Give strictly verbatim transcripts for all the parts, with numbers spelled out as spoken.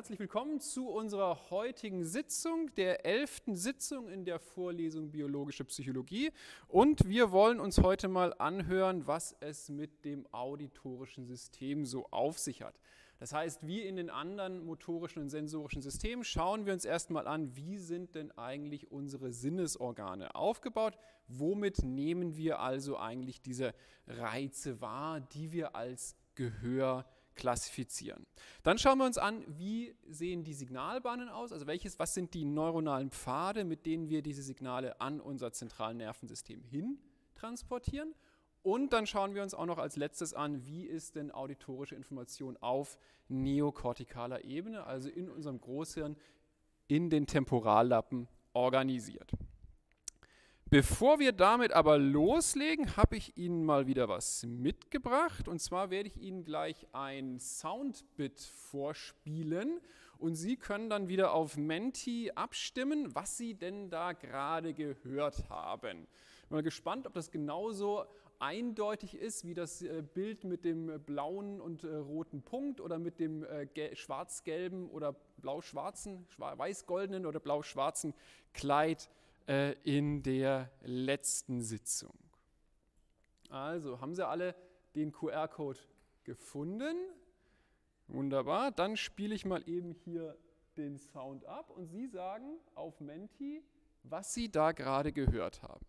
herzlich willkommen zu unserer heutigen Sitzung, der elften Sitzung in der Vorlesung Biologische Psychologie. Und wir wollen uns heute mal anhören, was es mit dem auditorischen System so auf sich hat. Das heißt, wie in den anderen motorischen und sensorischen Systemen schauen wir uns erstmal an, wie sind denn eigentlich unsere Sinnesorgane aufgebaut? Womit nehmen wir also eigentlich diese Reize wahr, die wir als Gehör klassifizieren. Dann schauen wir uns an, wie sehen die Signalbahnen aus, also welches, was sind die neuronalen Pfade, mit denen wir diese Signale an unser zentrales Nervensystem hin transportieren. Und dann schauen wir uns auch noch als letztes an, wie ist denn auditorische Information auf neokortikaler Ebene, also in unserem Großhirn, in den Temporallappen organisiert. Bevor wir damit aber loslegen, habe ich Ihnen mal wieder was mitgebracht. Und zwar werde ich Ihnen gleich ein Soundbit vorspielen. Und Sie können dann wieder auf Menti abstimmen, was Sie denn da gerade gehört haben. Ich bin mal gespannt, ob das genauso eindeutig ist, wie das Bild mit dem blauen und roten Punkt oder mit dem schwarz-gelben oder blau-schwarzen, weiß-goldenen oder blau-schwarzen Kleid in der letzten Sitzung. Also, haben Sie alle den Q R-Code gefunden? Wunderbar, dann spiele ich mal eben hier den Sound ab und Sie sagen auf Menti, was Sie da gerade gehört haben.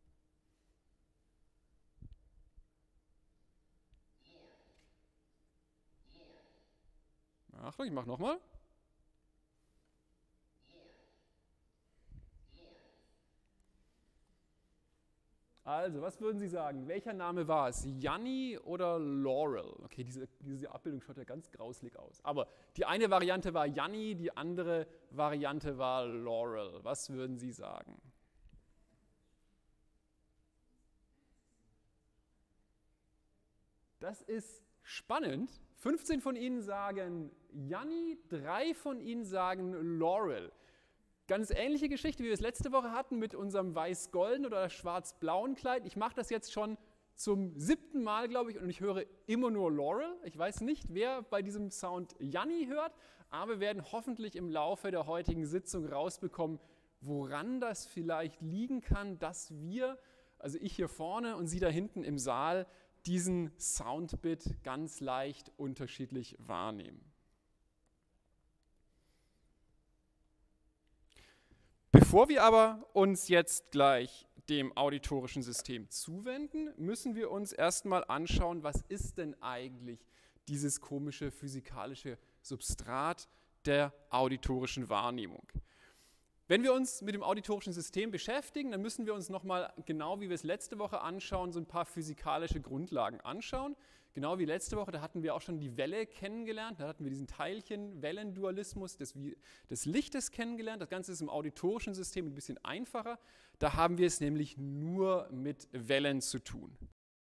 Achtung, ich mache nochmal. Also, was würden Sie sagen? Welcher Name war es? Janni oder Laurel? Okay, diese, diese Abbildung schaut ja ganz grauslig aus. Aber die eine Variante war Janni, die andere Variante war Laurel. Was würden Sie sagen? Das ist spannend. fünfzehn von Ihnen sagen Janni, drei von Ihnen sagen Laurel. Ganz ähnliche Geschichte, wie wir es letzte Woche hatten mit unserem weiß-golden oder schwarz-blauen Kleid. Ich mache das jetzt schon zum siebten Mal, glaube ich, und ich höre immer nur Laurel. Ich weiß nicht, wer bei diesem Sound Janni hört, aber wir werden hoffentlich im Laufe der heutigen Sitzung rausbekommen, woran das vielleicht liegen kann, dass wir, also ich hier vorne und Sie da hinten im Saal, diesen Soundbit ganz leicht unterschiedlich wahrnehmen. Bevor wir aber uns jetzt gleich dem auditorischen System zuwenden, müssen wir uns erstmal anschauen, was ist denn eigentlich dieses komische physikalische Substrat der auditorischen Wahrnehmung. Wenn wir uns mit dem auditorischen System beschäftigen, dann müssen wir uns nochmal, genau wie wir es letzte Woche anschauen, so ein paar physikalische Grundlagen anschauen. Genau wie letzte Woche, da hatten wir auch schon die Welle kennengelernt, da hatten wir diesen Teilchen-Wellendualismus des, des Lichtes kennengelernt. Das Ganze ist im auditorischen System ein bisschen einfacher. Da haben wir es nämlich nur mit Wellen zu tun.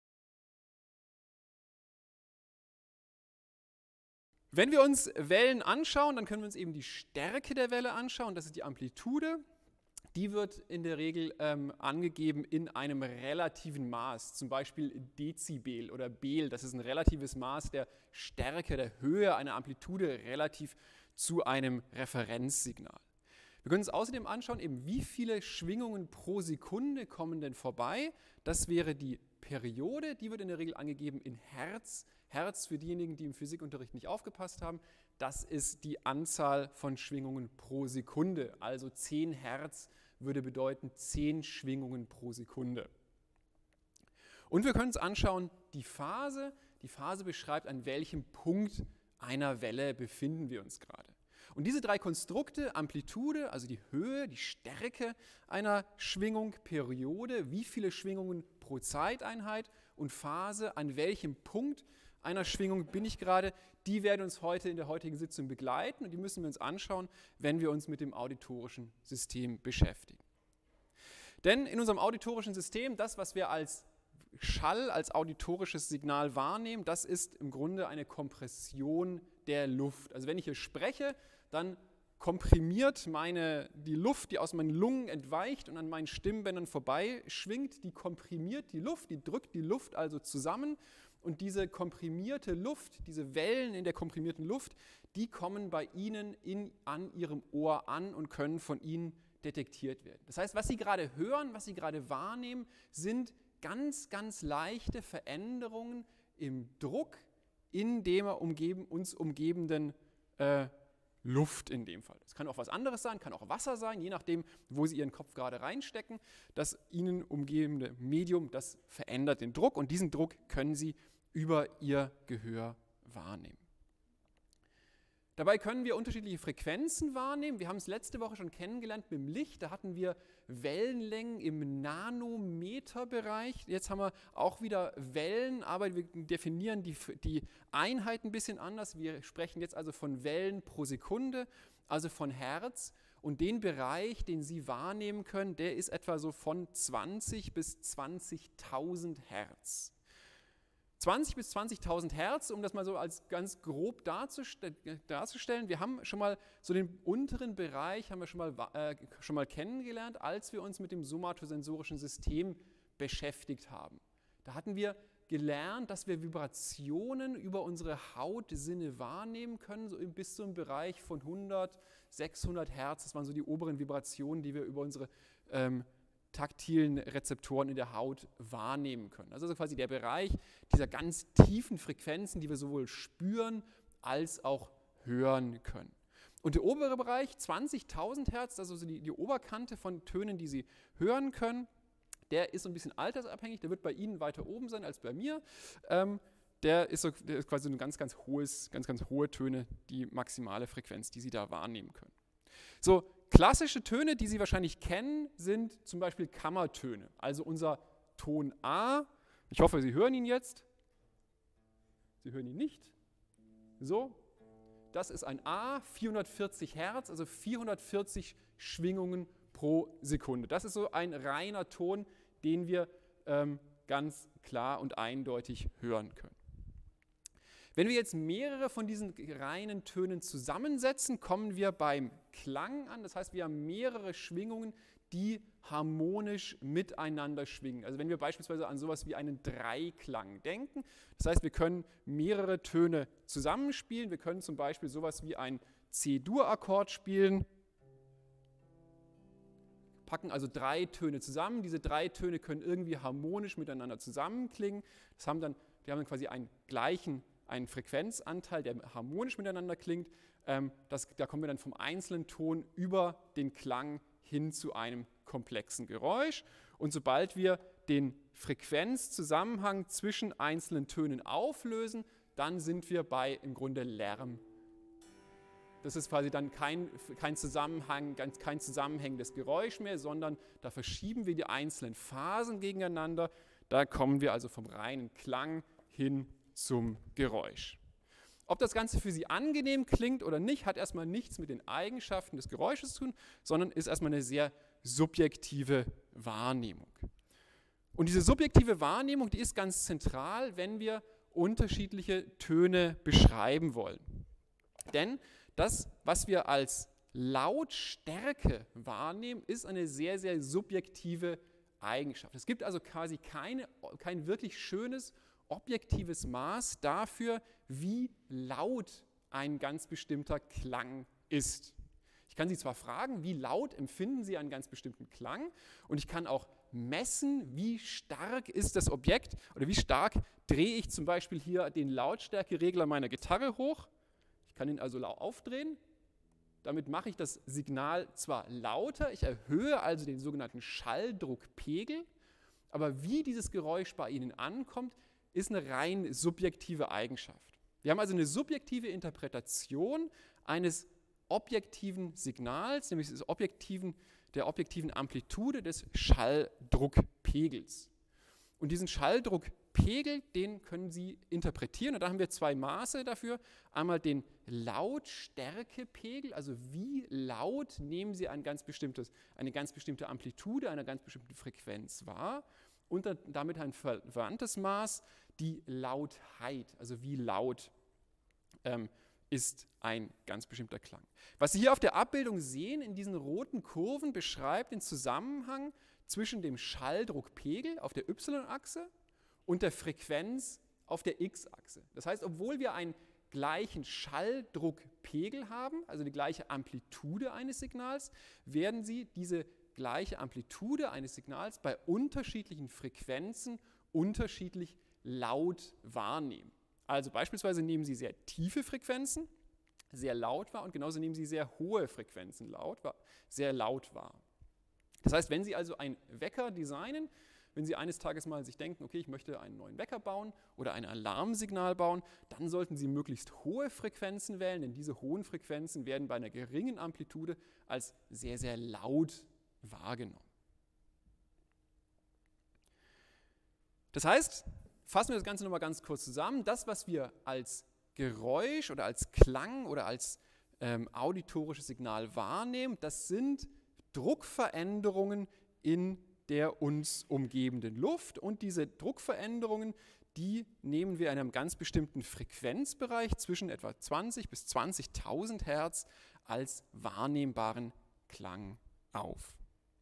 Wenn wir uns Wellen anschauen, dann können wir uns eben die Stärke der Welle anschauen. Das ist die Amplitude. Die wird in der Regel ähm, angegeben in einem relativen Maß, zum Beispiel Dezibel oder Bel. Das ist ein relatives Maß der Stärke, der Höhe einer Amplitude relativ zu einem Referenzsignal. Wir können uns außerdem anschauen, eben wie viele Schwingungen pro Sekunde kommen denn vorbei. Das wäre die Periode, die wird in der Regel angegeben in Hertz. Hertz für diejenigen, die im Physikunterricht nicht aufgepasst haben, das ist die Anzahl von Schwingungen pro Sekunde. Also zehn Hertz würde bedeuten zehn Schwingungen pro Sekunde. Und wir können uns anschauen, die Phase. Die Phase beschreibt, an welchem Punkt einer Welle befinden wir uns gerade. Und diese drei Konstrukte, Amplitude, also die Höhe, die Stärke einer Schwingung, Periode, wie viele Schwingungen pro Zeiteinheit und Phase, an welchem Punkt einer Schwingung bin ich gerade, die werden uns heute in der heutigen Sitzung begleiten und die müssen wir uns anschauen, wenn wir uns mit dem auditorischen System beschäftigen. Denn in unserem auditorischen System, das, was wir als Schall, als auditorisches Signal wahrnehmen, das ist im Grunde eine Kompression der Luft. Also wenn ich hier spreche, dann komprimiert meine, die Luft, die aus meinen Lungen entweicht und an meinen Stimmbändern vorbeischwingt, die komprimiert die Luft, die drückt die Luft also zusammen Und diese komprimierte Luft, diese Wellen in der komprimierten Luft, die kommen bei Ihnen in, an Ihrem Ohr an und können von Ihnen detektiert werden. Das heißt, was Sie gerade hören, was Sie gerade wahrnehmen, sind ganz, ganz leichte Veränderungen im Druck in dem umgeben, uns umgebenden äh, Luft in dem Fall. Es kann auch was anderes sein, kann auch Wasser sein, je nachdem, wo Sie Ihren Kopf gerade reinstecken. Das Ihnen umgebende Medium, das verändert den Druck und diesen Druck können Sie über Ihr Gehör wahrnehmen. Dabei können wir unterschiedliche Frequenzen wahrnehmen. Wir haben es letzte Woche schon kennengelernt mit dem Licht. Da hatten wir Wellenlängen im Nanometerbereich. Jetzt haben wir auch wieder Wellen, aber wir definieren die, die Einheit ein bisschen anders. Wir sprechen jetzt also von Wellen pro Sekunde, also von Hertz. Und den Bereich, den Sie wahrnehmen können, der ist etwa so von zwanzig bis zwanzigtausend Hertz. zwanzig bis zwanzigtausend Hertz, um das mal so als ganz grob darzustellen. Wir haben schon mal so den unteren Bereich haben wir schon mal, äh, schon mal kennengelernt, als wir uns mit dem somatosensorischen System beschäftigt haben. Da hatten wir gelernt, dass wir Vibrationen über unsere Hautsinne wahrnehmen können, so bis zum Bereich von hundert, sechshundert Hertz. Das waren so die oberen Vibrationen, die wir über unsere ähm, taktilen Rezeptoren in der Haut wahrnehmen können. Also quasi der Bereich dieser ganz tiefen Frequenzen, die wir sowohl spüren als auch hören können. Und der obere Bereich, zwanzigtausend Hertz, also die, die Oberkante von Tönen, die Sie hören können, der ist so ein bisschen altersabhängig, der wird bei Ihnen weiter oben sein als bei mir. Ähm, der, ist so, der ist quasi so eine ganz, ganz hohes, ganz, ganz hohe Töne, die maximale Frequenz, die Sie da wahrnehmen können. So, klassische Töne, die Sie wahrscheinlich kennen, sind zum Beispiel Kammertöne. Also unser Ton A. Ich hoffe, Sie hören ihn jetzt. Sie hören ihn nicht. So, das ist ein A, vierhundertvierzig Hertz, also vierhundertvierzig Schwingungen pro Sekunde. Das ist so ein reiner Ton, den wir ähm, ganz klar und eindeutig hören können. Wenn wir jetzt mehrere von diesen reinen Tönen zusammensetzen, kommen wir beim Klang an. Das heißt, wir haben mehrere Schwingungen, die harmonisch miteinander schwingen. Also wenn wir beispielsweise an sowas wie einen Dreiklang denken, das heißt, wir können mehrere Töne zusammenspielen. Wir können zum Beispiel sowas wie ein C-Dur-Akkord spielen, packen also drei Töne zusammen. Diese drei Töne können irgendwie harmonisch miteinander zusammenklingen. Das haben dann, wir haben dann quasi einen gleichen einen Frequenzanteil, der harmonisch miteinander klingt. Ähm, das, da kommen wir dann vom einzelnen Ton über den Klang hin zu einem komplexen Geräusch. Und sobald wir den Frequenzzusammenhang zwischen einzelnen Tönen auflösen, dann sind wir bei im Grunde Lärm. Das ist quasi dann kein, kein Zusammenhang, kein zusammenhängendes Geräusch mehr, sondern da verschieben wir die einzelnen Phasen gegeneinander. Da kommen wir also vom reinen Klang hin zum Geräusch. Ob das Ganze für Sie angenehm klingt oder nicht, hat erstmal nichts mit den Eigenschaften des Geräusches zu tun, sondern ist erstmal eine sehr subjektive Wahrnehmung. Und diese subjektive Wahrnehmung, die ist ganz zentral, wenn wir unterschiedliche Töne beschreiben wollen. Denn das, was wir als Lautstärke wahrnehmen, ist eine sehr, sehr subjektive Eigenschaft. Es gibt also quasi keine, kein wirklich schönes objektives Maß dafür, wie laut ein ganz bestimmter Klang ist. Ich kann Sie zwar fragen, wie laut empfinden Sie einen ganz bestimmten Klang, und ich kann auch messen, wie stark ist das Objekt oder wie stark drehe ich zum Beispiel hier den Lautstärkeregler meiner Gitarre hoch. Ich kann ihn also aufdrehen. Damit mache ich das Signal zwar lauter, ich erhöhe also den sogenannten Schalldruckpegel, aber wie dieses Geräusch bei Ihnen ankommt, ist eine rein subjektive Eigenschaft. Wir haben also eine subjektive Interpretation eines objektiven Signals, nämlich des objektiven, der objektiven Amplitude des Schalldruckpegels. Und diesen Schalldruckpegel, den können Sie interpretieren. Und da haben wir zwei Maße dafür. Einmal den Lautstärkepegel, also wie laut nehmen Sie ein ganz bestimmtes, eine ganz bestimmte Amplitude, eine ganz bestimmte Frequenz wahr. Und damit ein verwandtes Maß, die Lautheit, also wie laut ähm, ist ein ganz bestimmter Klang. Was Sie hier auf der Abbildung sehen, in diesen roten Kurven, beschreibt den Zusammenhang zwischen dem Schalldruckpegel auf der Y-Achse und der Frequenz auf der x-Achse. Das heißt, obwohl wir einen gleichen Schalldruckpegel haben, also die gleiche Amplitude eines Signals, werden Sie diese gleiche Amplitude eines Signals bei unterschiedlichen Frequenzen unterschiedlich laut wahrnehmen. Also beispielsweise nehmen Sie sehr tiefe Frequenzen sehr laut wahr und genauso nehmen Sie sehr hohe Frequenzen laut, sehr laut wahr. Das heißt, wenn Sie also einen Wecker designen, wenn Sie eines Tages mal sich denken, okay, ich möchte einen neuen Wecker bauen oder ein Alarmsignal bauen, dann sollten Sie möglichst hohe Frequenzen wählen, denn diese hohen Frequenzen werden bei einer geringen Amplitude als sehr, sehr laut wahrgenommen. Das heißt, fassen wir das Ganze nochmal ganz kurz zusammen. Das, was wir als Geräusch oder als Klang oder als ähm, auditorisches Signal wahrnehmen, das sind Druckveränderungen in der uns umgebenden Luft. Und diese Druckveränderungen, die nehmen wir in einem ganz bestimmten Frequenzbereich zwischen etwa zwanzig bis zwanzigtausend Hertz als wahrnehmbaren Klang auf.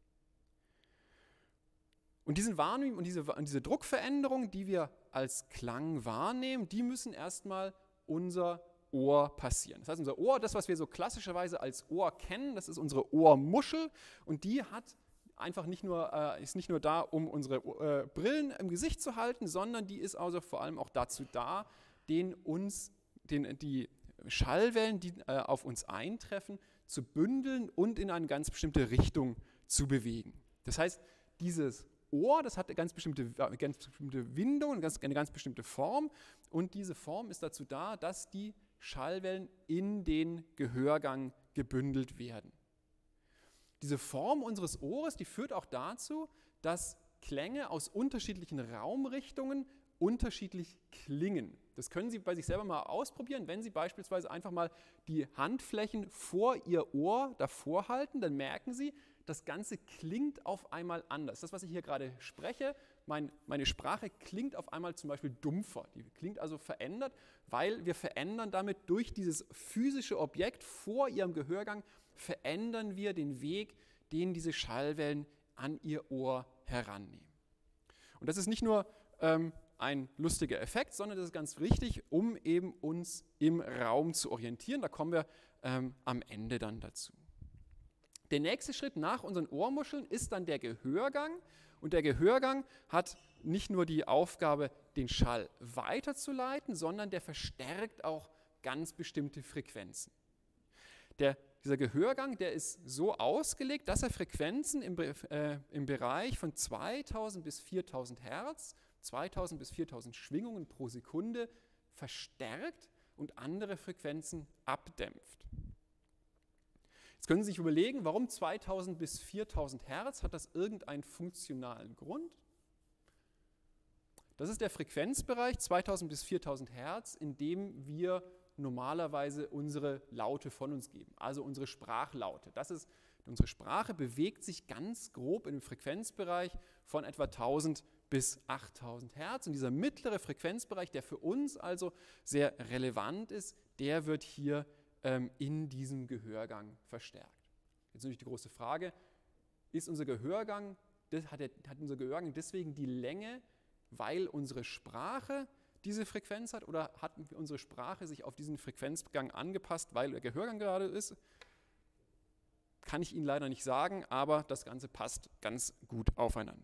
Und, diesen Wahrnehmen, und, diese, und diese Druckveränderungen, die wir als Klang wahrnehmen, die müssen erstmal unser Ohr passieren. Das heißt, unser Ohr, das, was wir so klassischerweise als Ohr kennen, das ist unsere Ohrmuschel und die hat einfach nicht nur, äh, ist nicht nur da, um unsere äh, Brillen im Gesicht zu halten, sondern die ist also vor allem auch dazu da, den uns, den, die Schallwellen, die äh, auf uns eintreffen, zu bündeln und in eine ganz bestimmte Richtung zu bewegen. Das heißt, dieses Ohr, das hat eine ganz bestimmte, ganz bestimmte Windung, eine ganz, eine ganz bestimmte Form und diese Form ist dazu da, dass die Schallwellen in den Gehörgang gebündelt werden. Diese Form unseres Ohres, die führt auch dazu, dass Klänge aus unterschiedlichen Raumrichtungen unterschiedlich klingen. Das können Sie bei sich selber mal ausprobieren, wenn Sie beispielsweise einfach mal die Handflächen vor Ihr Ohr davor halten, dann merken Sie, das Ganze klingt auf einmal anders. Das, was ich hier gerade spreche, mein, meine Sprache klingt auf einmal zum Beispiel dumpfer. Die klingt also verändert, weil wir verändern damit durch dieses physische Objekt vor Ihrem Gehörgang, verändern wir den Weg, den diese Schallwellen an Ihr Ohr herannehmen. Und das ist nicht nur ähm, ein lustiger Effekt, sondern das ist ganz wichtig, um eben uns im Raum zu orientieren. Da kommen wir ähm, am Ende dann dazu. Der nächste Schritt nach unseren Ohrmuscheln ist dann der Gehörgang. Und der Gehörgang hat nicht nur die Aufgabe, den Schall weiterzuleiten, sondern der verstärkt auch ganz bestimmte Frequenzen. Der, dieser Gehörgang, der ist so ausgelegt, dass er Frequenzen im, äh, im Bereich von zweitausend bis viertausend Hertz, zweitausend bis viertausend Schwingungen pro Sekunde verstärkt und andere Frequenzen abdämpft. Jetzt können Sie sich überlegen, warum zweitausend bis viertausend Hertz? Hat das irgendeinen funktionalen Grund? Das ist der Frequenzbereich zweitausend bis viertausend Hertz, in dem wir normalerweise unsere Laute von uns geben, also unsere Sprachlaute. Das ist, unsere Sprache bewegt sich ganz grob in dem Frequenzbereich von etwa tausend bis achttausend Hertz. Und dieser mittlere Frequenzbereich, der für uns also sehr relevant ist, der wird hier ähm, in diesem Gehörgang verstärkt. Jetzt natürlich die große Frage, ist unser Gehörgang, das hat, der, hat unser Gehörgang deswegen die Länge, weil unsere Sprache diese Frequenz hat, oder hat unsere Sprache sich auf diesen Frequenzgang angepasst, weil der Gehörgang gerade ist? Kann ich Ihnen leider nicht sagen, aber das Ganze passt ganz gut aufeinander.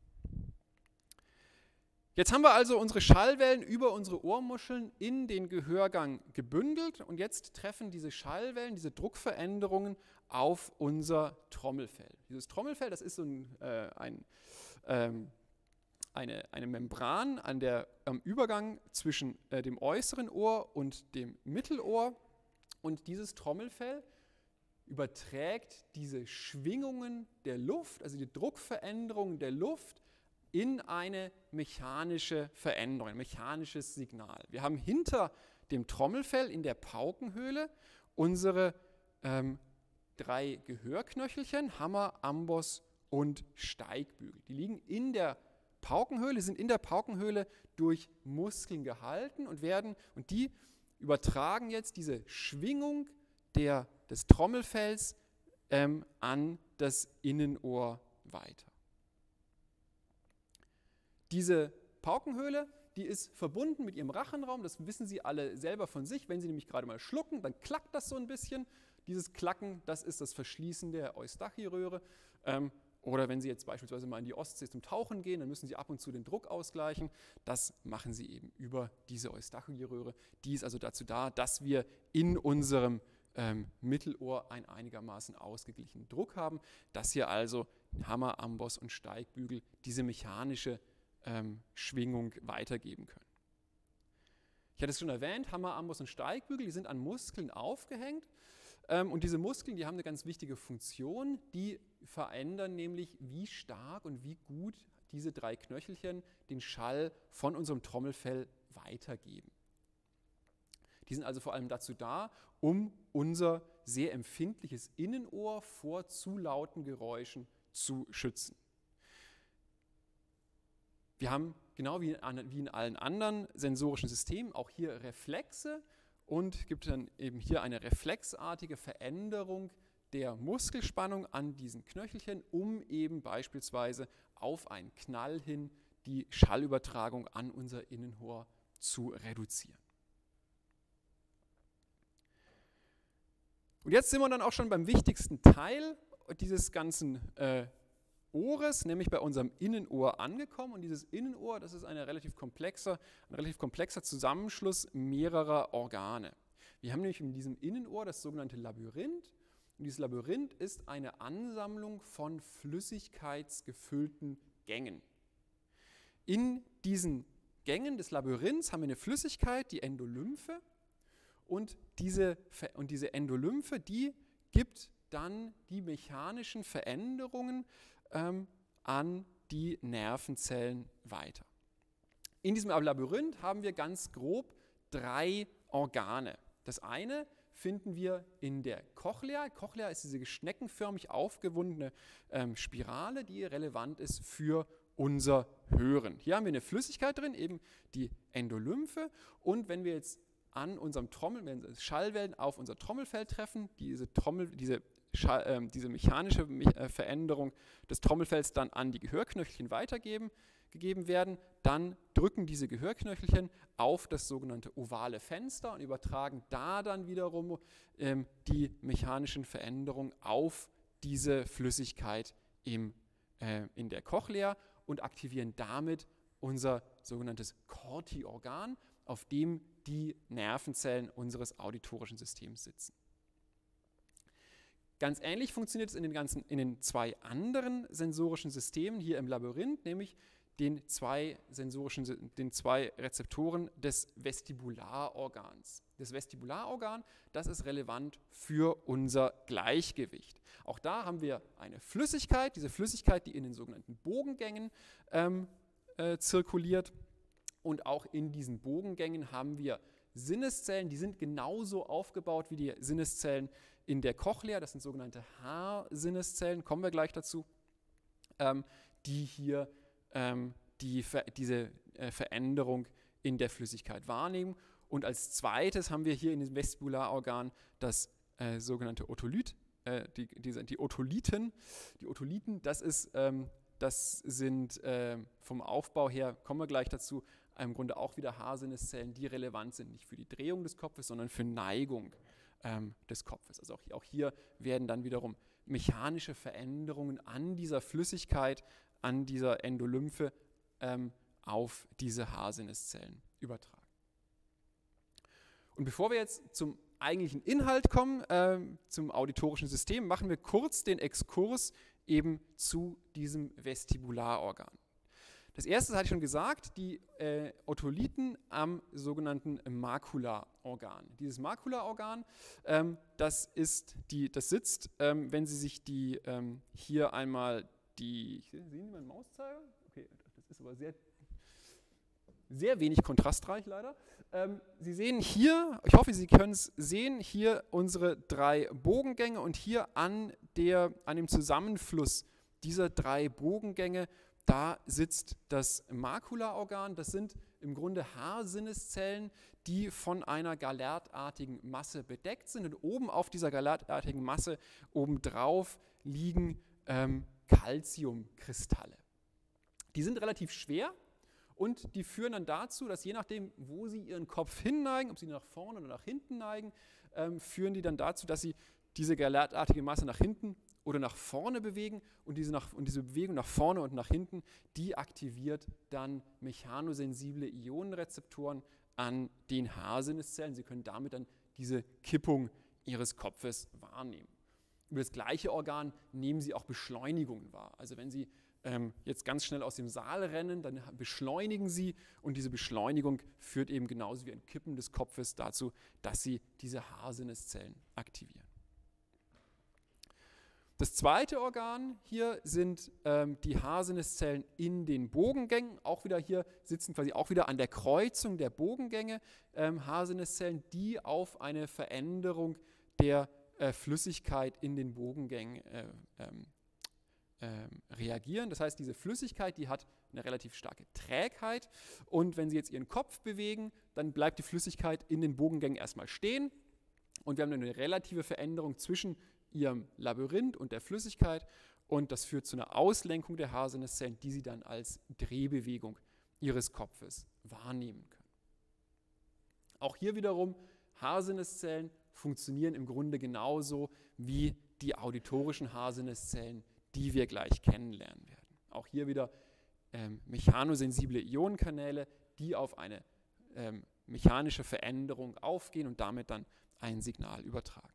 Jetzt haben wir also unsere Schallwellen über unsere Ohrmuscheln in den Gehörgang gebündelt und jetzt treffen diese Schallwellen, diese Druckveränderungen auf unser Trommelfell. Dieses Trommelfell, das ist so ein, äh, ein ähm, Eine, eine Membran an der, am Übergang zwischen äh, dem äußeren Ohr und dem Mittelohr. Und dieses Trommelfell überträgt diese Schwingungen der Luft, also die Druckveränderungen der Luft, in eine mechanische Veränderung, ein mechanisches Signal. Wir haben hinter dem Trommelfell in der Paukenhöhle unsere ähm, drei Gehörknöchelchen, Hammer, Amboss und Steigbügel. Die liegen in der Paukenhöhle, sind in der Paukenhöhle durch Muskeln gehalten und werden, und die übertragen jetzt diese Schwingung der, des Trommelfells ähm, an das Innenohr weiter. Diese Paukenhöhle, die die ist verbunden mit ihrem Rachenraum, das wissen Sie alle selber von sich. Wenn Sie nämlich gerade mal schlucken, dann klackt das so ein bisschen. Dieses Klacken, das ist das Verschließen der Eustachy-Röhre. Ähm, oder wenn Sie jetzt beispielsweise mal in die Ostsee zum Tauchen gehen, dann müssen Sie ab und zu den Druck ausgleichen. Das machen Sie eben über diese Eustachy-Röhre. Die ist also dazu da, dass wir in unserem ähm, Mittelohr einen einigermaßen ausgeglichenen Druck haben, dass hier also Hammer, Amboss und Steigbügel diese mechanische ähm, Schwingung weitergeben können. Ich hatte es schon erwähnt, Hammer, Amboss und Steigbügel, die sind an Muskeln aufgehängt. Ähm, und diese Muskeln, die haben eine ganz wichtige Funktion, die verändern nämlich, wie stark und wie gut diese drei Knöchelchen den Schall von unserem Trommelfell weitergeben. Die sind also vor allem dazu da, um unser sehr empfindliches Innenohr vor zu lauten Geräuschen zu schützen. Wir haben genau wie in allen anderen sensorischen Systemen auch hier Reflexe und gibt dann eben hier eine reflexartige Veränderung der Muskelspannung an diesen Knöchelchen, um eben beispielsweise auf einen Knall hin die Schallübertragung an unser Innenohr zu reduzieren. Und jetzt sind wir dann auch schon beim wichtigsten Teil dieses ganzen äh, Ohres, nämlich bei unserem Innenohr angekommen. Und dieses Innenohr, das ist eine relativ komplexer, ein relativ komplexer Zusammenschluss mehrerer Organe. Wir haben nämlich in diesem Innenohr das sogenannte Labyrinth. Und dieses Labyrinth ist eine Ansammlung von flüssigkeitsgefüllten Gängen. In diesen Gängen des Labyrinths haben wir eine Flüssigkeit, die Endolymphe. Und diese, und diese Endolymphe, die gibt dann die mechanischen Veränderungen ähm, an die Nervenzellen weiter. In diesem Labyrinth haben wir ganz grob drei Organe. Das eine finden wir in der Cochlea. Cochlea ist diese schneckenförmig aufgewundene ähm, Spirale, die relevant ist für unser Hören. Hier haben wir eine Flüssigkeit drin, eben die Endolymphe. Und wenn wir jetzt an unserem Trommel, wenn Schallwellen auf unser Trommelfell treffen, diese, Trommel, diese, Schall, äh, diese mechanische äh, Veränderung des Trommelfells dann an die Gehörknöchelchen weitergeben gegeben werden, dann drücken diese Gehörknöchelchen auf das sogenannte ovale Fenster und übertragen da dann wiederum ähm, die mechanischen Veränderungen auf diese Flüssigkeit im, äh, in der Cochlea und aktivieren damit unser sogenanntes Corti-Organ, auf dem die Nervenzellen unseres auditorischen Systems sitzen. Ganz ähnlich funktioniert es in den, ganzen, in den zwei anderen sensorischen Systemen hier im Labyrinth, nämlich den zwei, sensorischen, den zwei Rezeptoren des Vestibularorgans. Das Vestibularorgan, das ist relevant für unser Gleichgewicht. Auch da haben wir eine Flüssigkeit, diese Flüssigkeit, die in den sogenannten Bogengängen ähm, äh, zirkuliert. Und auch in diesen Bogengängen haben wir Sinneszellen, die sind genauso aufgebaut wie die Sinneszellen in der Cochlea. Das sind sogenannte Haarsinneszellen, kommen wir gleich dazu, ähm, die hier ähm, die, diese äh, Veränderung in der Flüssigkeit wahrnehmen. Und als zweites haben wir hier in diesem Vestibularorgan das äh, sogenannte Otolyt, äh, die, die, die Otolithen. Die Otolithen, das, ist, ähm, das sind äh, vom Aufbau her, kommen wir gleich dazu, im Grunde auch wieder Haarsinneszellen, die relevant sind, nicht für die Drehung des Kopfes, sondern für Neigung ähm, des Kopfes. Also auch, auch hier werden dann wiederum mechanische Veränderungen an dieser Flüssigkeit, an dieser Endolymphe ähm, auf diese Haarsinneszellen übertragen. Und bevor wir jetzt zum eigentlichen Inhalt kommen, äh, zum auditorischen System, machen wir kurz den Exkurs eben zu diesem Vestibularorgan. Das erste, das hatte ich schon gesagt, die äh, Otolithen am sogenannten Makulaorgan. Dieses Makulaorgan, ähm, das, ist die, das sitzt, ähm, wenn Sie sich die ähm, hier einmal die, sehen Sie meinen Mauszeiger? Okay, das ist aber sehr, sehr wenig kontrastreich leider. Ähm, Sie sehen hier, ich hoffe, Sie können es sehen, hier unsere drei Bogengänge und hier an, der, an dem Zusammenfluss dieser drei Bogengänge, da sitzt das Makulaorgan. Das sind im Grunde Haarsinneszellen, die von einer gallertartigen Masse bedeckt sind. Und oben auf dieser gallertartigen Masse obendrauf liegen ähm, Calciumkristalle. Die sind relativ schwer Und die führen dann dazu, dass je nachdem, wo sie ihren Kopf hinneigen, ob sie nach vorne oder nach hinten neigen, ähm, führen die dann dazu, dass sie diese gallertartige Masse nach hinten oder nach vorne bewegen und diese, nach, und diese Bewegung nach vorne und nach hinten, die aktiviert dann mechanosensible Ionenrezeptoren an den Haarsinneszellen. Sie können damit dann diese Kippung ihres Kopfes wahrnehmen. Über das gleiche Organ nehmen sie auch Beschleunigungen wahr. Also wenn Sie ähm, jetzt ganz schnell aus dem Saal rennen, dann beschleunigen Sie und diese Beschleunigung führt eben genauso wie ein Kippen des Kopfes dazu, dass Sie diese Haarsinneszellen aktivieren. Das zweite Organ hier sind ähm, die Haarsinneszellen in den Bogengängen. Auch wieder hier sitzen quasi auch wieder an der Kreuzung der Bogengänge ähm, Haarsinneszellen, die auf eine Veränderung der äh, Flüssigkeit in den Bogengängen äh, ähm, ähm, reagieren. Das heißt, diese Flüssigkeit, die hat eine relativ starke Trägheit und wenn Sie jetzt Ihren Kopf bewegen, dann bleibt die Flüssigkeit in den Bogengängen erstmal stehen und wir haben eine relative Veränderung zwischen Ihrem Labyrinth und der Flüssigkeit und das führt zu einer Auslenkung der Haarsinneszellen, die Sie dann als Drehbewegung Ihres Kopfes wahrnehmen können. Auch hier wiederum, Haarsinneszellen funktionieren im Grunde genauso wie die auditorischen Haarsinneszellen, die wir gleich kennenlernen werden. Auch hier wieder ähm, mechanosensible Ionenkanäle, die auf eine ähm, mechanische Veränderung aufgehen und damit dann ein Signal übertragen.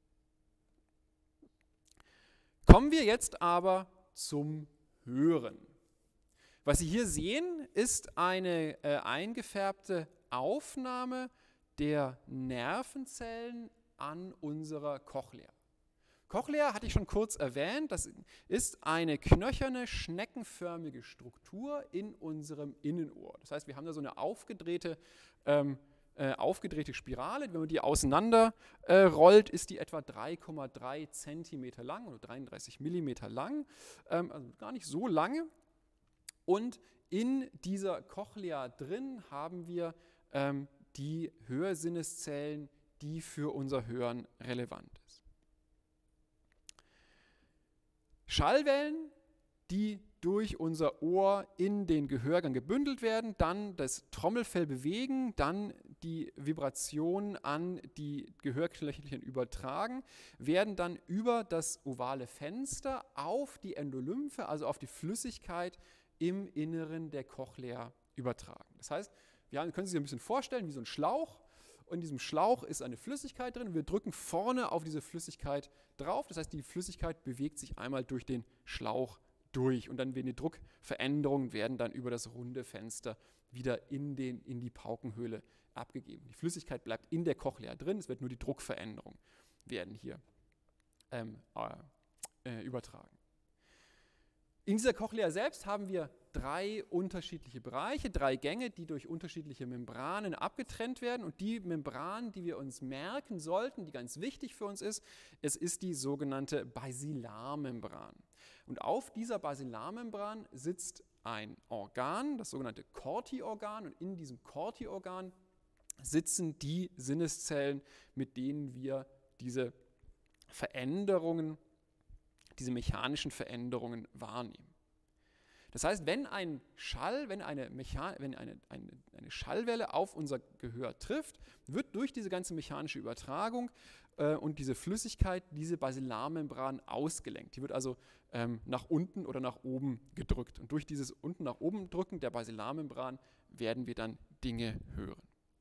Kommen wir jetzt aber zum Hören. Was Sie hier sehen, ist eine äh, eingefärbte Aufnahme der Nervenzellen an unserer Cochlea. Cochlea hatte ich schon kurz erwähnt, das ist eine knöcherne, schneckenförmige Struktur in unserem Innenohr. Das heißt, wir haben da so eine aufgedrehte ähm, Äh, aufgedrehte Spirale. Wenn man die auseinander äh, rollt, ist die etwa drei Komma drei Zentimeter lang oder dreiunddreißig Millimeter lang, ähm, also gar nicht so lange. Und in dieser Cochlea drin haben wir ähm, die Hörsinneszellen, die für unser Hören relevant ist. Schallwellen, die durch unser Ohr in den Gehörgang gebündelt werden, dann das Trommelfell bewegen, dann die Vibration an die Gehörknöchelchen übertragen, werden dann über das ovale Fenster auf die Endolymphe, also auf die Flüssigkeit im Inneren der Cochlea übertragen. Das heißt, wir haben, können Sie sich ein bisschen vorstellen wie so ein Schlauch und in diesem Schlauch ist eine Flüssigkeit drin. Wir drücken vorne auf diese Flüssigkeit drauf, das heißt, die Flüssigkeit bewegt sich einmal durch den Schlauch durch und dann werden die Druckveränderungen werden dann über das runde Fenster wieder in, den, in die Paukenhöhle abgegeben. Die Flüssigkeit bleibt in der Cochlea drin, es wird nur die Druckveränderungen werden hier ähm, äh, übertragen. In dieser Cochlea selbst haben wir drei unterschiedliche Bereiche, drei Gänge, die durch unterschiedliche Membranen abgetrennt werden und die Membran, die wir uns merken sollten, die ganz wichtig für uns ist, es ist die sogenannte Basilarmembran. Und auf dieser Basilarmembran sitzt ein Organ, das sogenannte Corti-Organ und in diesem Corti-Organ sitzen die Sinneszellen, mit denen wir diese Veränderungen, diese mechanischen Veränderungen wahrnehmen. Das heißt, wenn ein Schall, wenn eine, Mechan wenn eine, eine, eine Schallwelle auf unser Gehör trifft, wird durch diese ganze mechanische Übertragung äh, und diese Flüssigkeit diese Basilarmembran ausgelenkt. Die wird also ähm, nach unten oder nach oben gedrückt. Und durch dieses unten nach oben drücken der Basilarmembran werden wir dann Dinge hören.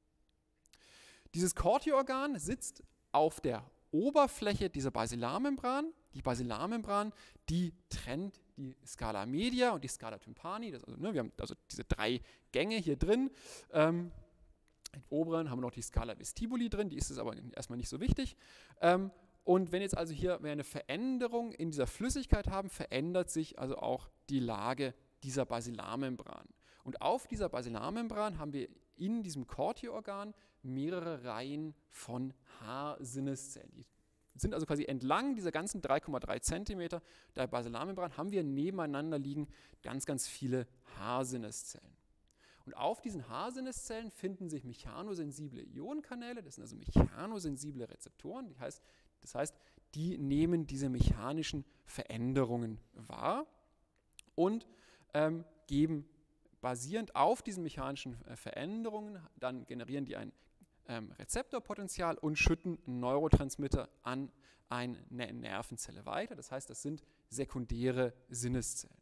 Dieses Corti-Organ sitzt auf der Oberfläche dieser Basilarmembran. Die Basilarmembran, die trennt die Scala media und die Scala tympani. Das also, ne, wir haben also diese drei Gänge hier drin. Ähm, Im oberen haben wir noch die Scala vestibuli drin, die ist es aber erstmal nicht so wichtig. Ähm, und wenn jetzt also hier wir eine Veränderung in dieser Flüssigkeit haben, verändert sich also auch die Lage dieser Basilarmembran. Und auf dieser Basilarmembran haben wir in diesem Corti-Organ mehrere Reihen von Haarsinneszellen. Die sind also quasi entlang dieser ganzen drei Komma drei Zentimeter der Basilarmembran haben wir nebeneinander liegen ganz, ganz viele Haarsinneszellen. Und auf diesen Haarsinneszellen finden sich mechanosensible Ionenkanäle, das sind also mechanosensible Rezeptoren, die heißt, das heißt, die nehmen diese mechanischen Veränderungen wahr und ähm, geben basierend auf diesen mechanischen äh, Veränderungen, dann generieren die ein ähm, Rezeptorpotenzial und schütten Neurotransmitter an eine Nervenzelle weiter. Das heißt, das sind sekundäre Sinneszellen.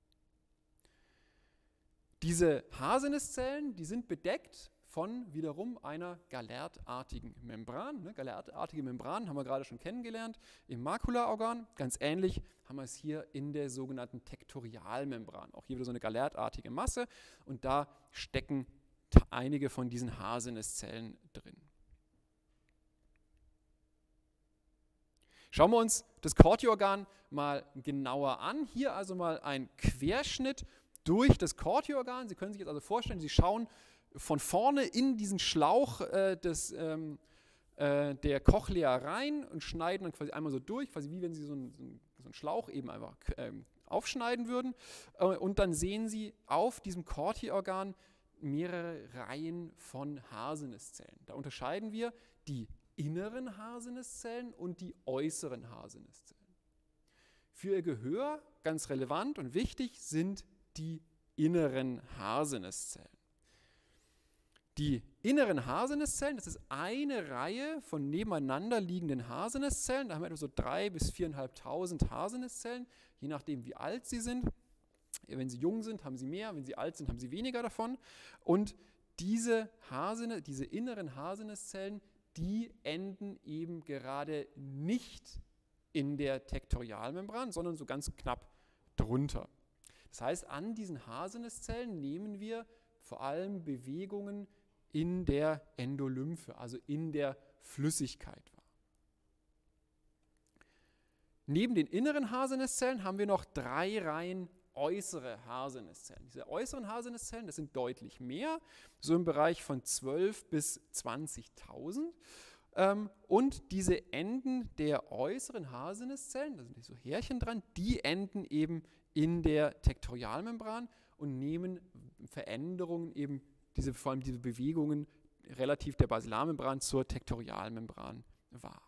Diese Haarsinneszellen, die sind bedeckt von wiederum einer Gallertartigen Membran. Ne, Gallertartige Membran haben wir gerade schon kennengelernt im Makulaorgan. Ganz ähnlich haben wir es hier in der sogenannten Tektorialmembran. Auch hier wieder so eine gallertartige Masse und da stecken einige von diesen Haarsinneszellen drin. Schauen wir uns das Corti-Organ mal genauer an. Hier also mal ein Querschnitt durch das Corti-Organ. Sie können sich jetzt also vorstellen, Sie schauen von vorne in diesen Schlauch äh, des, ähm, äh, der Cochlea rein und schneiden dann quasi einmal so durch, quasi wie wenn Sie so einen, so einen, so einen Schlauch eben einfach ähm, aufschneiden würden. Äh, und dann sehen Sie auf diesem Corti-Organ mehrere Reihen von Haarsinneszellen. Da unterscheiden wir die inneren Haarsinneszellen und die äußeren Haarsinneszellen. Für Ihr Gehör ganz relevant und wichtig sind die inneren Haarsinneszellen. Die inneren Haarsinneszellen, das ist eine Reihe von nebeneinander liegenden Haarsinneszellen. Da haben wir etwa so dreitausend bis viertausendfünfhundert Haarsinneszellen, je nachdem wie alt sie sind. Wenn sie jung sind, haben sie mehr, wenn sie alt sind, haben sie weniger davon. Und diese Haarsinne, diese inneren Haarsinneszellen, die enden eben gerade nicht in der Tektorialmembran, sondern so ganz knapp drunter. Das heißt, an diesen Haarsinneszellen nehmen wir vor allem Bewegungen in der Endolymphe, also in der Flüssigkeit wahr. Neben den inneren Haarsinneszellen haben wir noch drei Reihen äußere Haarsinneszellen. Diese äußeren Haarsinneszellen, das sind deutlich mehr, so im Bereich von zwölf bis zwanzigtausend. Ähm, und diese Enden der äußeren Haarsinneszellen, da sind so Härchen dran, die enden eben in der Tektorialmembran und nehmen Veränderungen eben, diese, vor allem diese Bewegungen relativ der Basilarmembran zur Tektorialmembran wahr.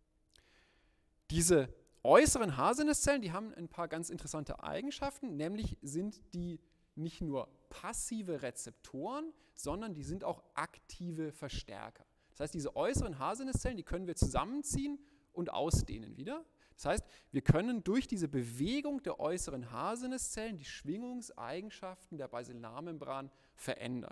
Diese äußeren Haarsinneszellen, die haben ein paar ganz interessante Eigenschaften, nämlich sind die nicht nur passive Rezeptoren, sondern die sind auch aktive Verstärker. Das heißt, diese äußeren Haarsinneszellen, die können wir zusammenziehen und ausdehnen wieder. Das heißt, wir können durch diese Bewegung der äußeren Haarsinneszellen die Schwingungseigenschaften der Basilarmembran verändern.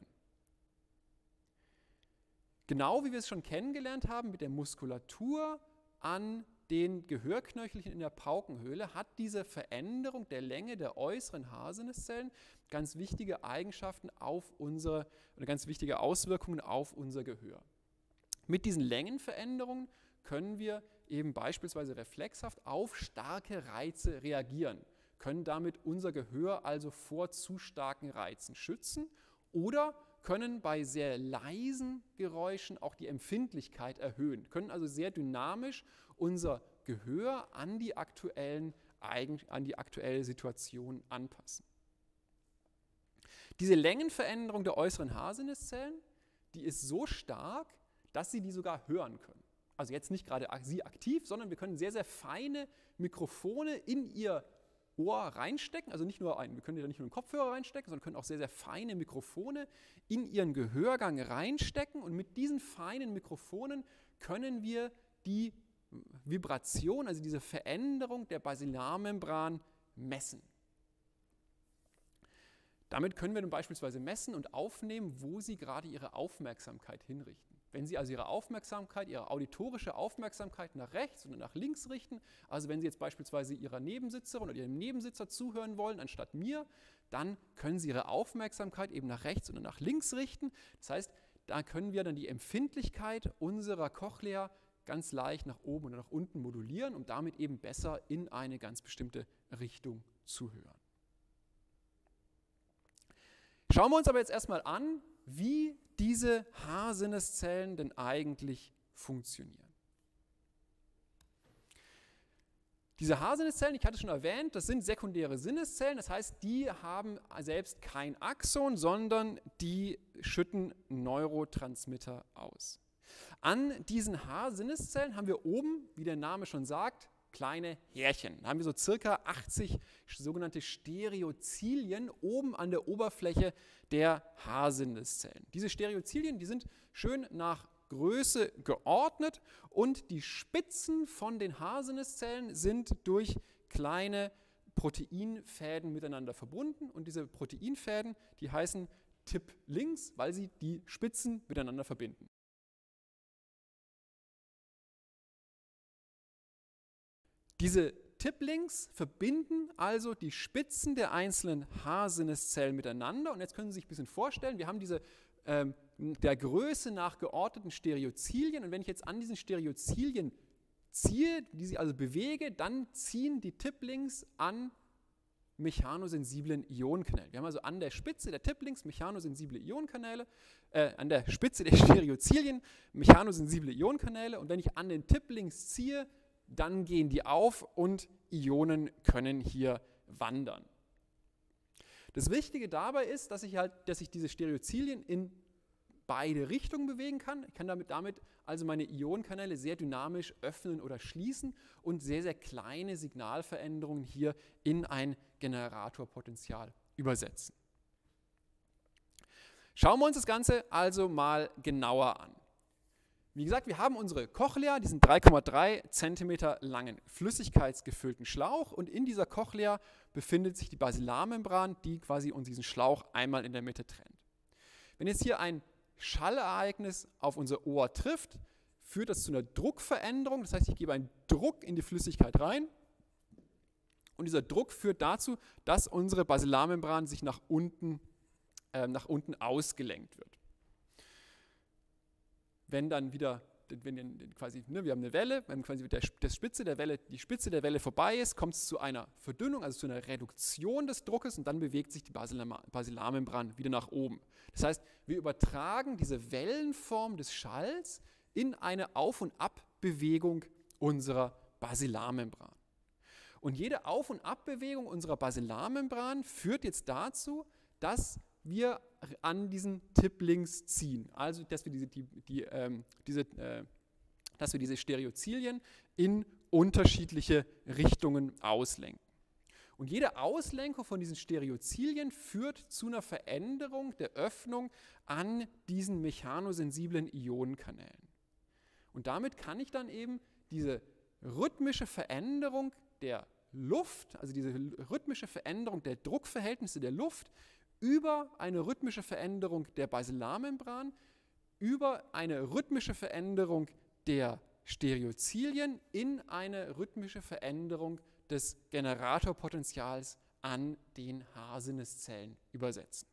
Genau wie wir es schon kennengelernt haben mit der Muskulatur an den Gehörknöchelchen in der Paukenhöhle, hat diese Veränderung der Länge der äußeren Haarsinneszellen ganz wichtige Eigenschaften auf unsere, oder ganz wichtige Auswirkungen auf unser Gehör. Mit diesen Längenveränderungen können wir eben beispielsweise reflexhaft auf starke Reize reagieren, können damit unser Gehör also vor zu starken Reizen schützen oder können bei sehr leisen Geräuschen auch die Empfindlichkeit erhöhen, können also sehr dynamisch unser Gehör an die, aktuellen, an die aktuelle Situation anpassen. Diese Längenveränderung der äußeren Haarsinneszellen, die ist so stark, dass Sie die sogar hören können. Also jetzt nicht gerade Sie aktiv, sondern wir können sehr, sehr feine Mikrofone in Ihr Ohr reinstecken, also nicht nur ein, wir können ja nicht nur einen Kopfhörer reinstecken, sondern können auch sehr, sehr feine Mikrofone in Ihren Gehörgang reinstecken und mit diesen feinen Mikrofonen können wir die Vibration, also diese Veränderung der Basilarmembran messen. Damit können wir dann beispielsweise messen und aufnehmen, wo Sie gerade Ihre Aufmerksamkeit hinrichten. Wenn Sie also Ihre Aufmerksamkeit, Ihre auditorische Aufmerksamkeit nach rechts oder nach links richten, also wenn Sie jetzt beispielsweise Ihrer Nebensitzerin oder Ihrem Nebensitzer zuhören wollen, anstatt mir, dann können Sie Ihre Aufmerksamkeit eben nach rechts oder nach links richten. Das heißt, da können wir dann die Empfindlichkeit unserer Cochlea ganz leicht nach oben oder nach unten modulieren, um damit eben besser in eine ganz bestimmte Richtung zu hören. Schauen wir uns aber jetzt erstmal an, wie diese Haarsinneszellen denn eigentlich funktionieren. Diese Haarsinneszellen, ich hatte es schon erwähnt, das sind sekundäre Sinneszellen, das heißt, die haben selbst kein Axon, sondern die schütten Neurotransmitter aus. An diesen Haarsinneszellen haben wir oben, wie der Name schon sagt, kleine Härchen. Da haben wir so circa achtzig sogenannte Stereozilien oben an der Oberfläche der Haarsinneszellen. Diese Stereozilien, die sind schön nach Größe geordnet und die Spitzen von den Haarsinneszellen sind durch kleine Proteinfäden miteinander verbunden und diese Proteinfäden, die heißen Tip-Links, weil sie die Spitzen miteinander verbinden. Diese Tip-Links verbinden also die Spitzen der einzelnen Haarsinneszellen miteinander und jetzt können Sie sich ein bisschen vorstellen, wir haben diese ähm, der Größe nach geordneten Stereozilien und wenn ich jetzt an diesen Stereozilien ziehe, die sie also bewege, dann ziehen die Tip-Links an mechanosensiblen Ionenkanälen. Wir haben also an der Spitze der Tip-Links mechanosensible Ionenkanäle, äh, an der Spitze der Stereozilien mechanosensible Ionenkanäle und wenn ich an den Tip-Links ziehe, dann gehen die auf und Ionen können hier wandern. Das Wichtige dabei ist, dass ich, halt, dass ich diese Stereozilien in beide Richtungen bewegen kann. Ich kann damit, damit also meine Ionenkanäle sehr dynamisch öffnen oder schließen und sehr, sehr kleine Signalveränderungen hier in ein Generatorpotential übersetzen. Schauen wir uns das Ganze also mal genauer an. Wie gesagt, wir haben unsere Cochlea, diesen drei Komma drei Zentimeter langen flüssigkeitsgefüllten Schlauch und in dieser Cochlea befindet sich die Basilarmembran, die quasi uns diesen Schlauch einmal in der Mitte trennt. Wenn jetzt hier ein Schallereignis auf unser Ohr trifft, führt das zu einer Druckveränderung, das heißt, ich gebe einen Druck in die Flüssigkeit rein und dieser Druck führt dazu, dass unsere Basilarmembran sich nach unten, äh, nach unten ausgelenkt wird. Wenn dann wieder, wenn quasi, ne, wir haben eine Welle, wenn quasi der, der Spitze der Welle, die Spitze der Welle vorbei ist, kommt es zu einer Verdünnung, also zu einer Reduktion des Druckes und dann bewegt sich die Basilarmembran wieder nach oben. Das heißt, wir übertragen diese Wellenform des Schalls in eine Auf- und Abbewegung unserer Basilarmembran. Und jede Auf- und Abbewegung unserer Basilarmembran führt jetzt dazu, dass wir an diesen Tip-Links ziehen, also dass wir diese, die, die, ähm, diese, äh, dass wir diese Stereozilien in unterschiedliche Richtungen auslenken. Und jede Auslenkung von diesen Stereozilien führt zu einer Veränderung der Öffnung an diesen mechanosensiblen Ionenkanälen. Und damit kann ich dann eben diese rhythmische Veränderung der Luft, also diese rhythmische Veränderung der Druckverhältnisse der Luft, über eine rhythmische Veränderung der Basilarmembran, über eine rhythmische Veränderung der Stereozilien in eine rhythmische Veränderung des Generatorpotentials an den Haarsinneszellen übersetzen.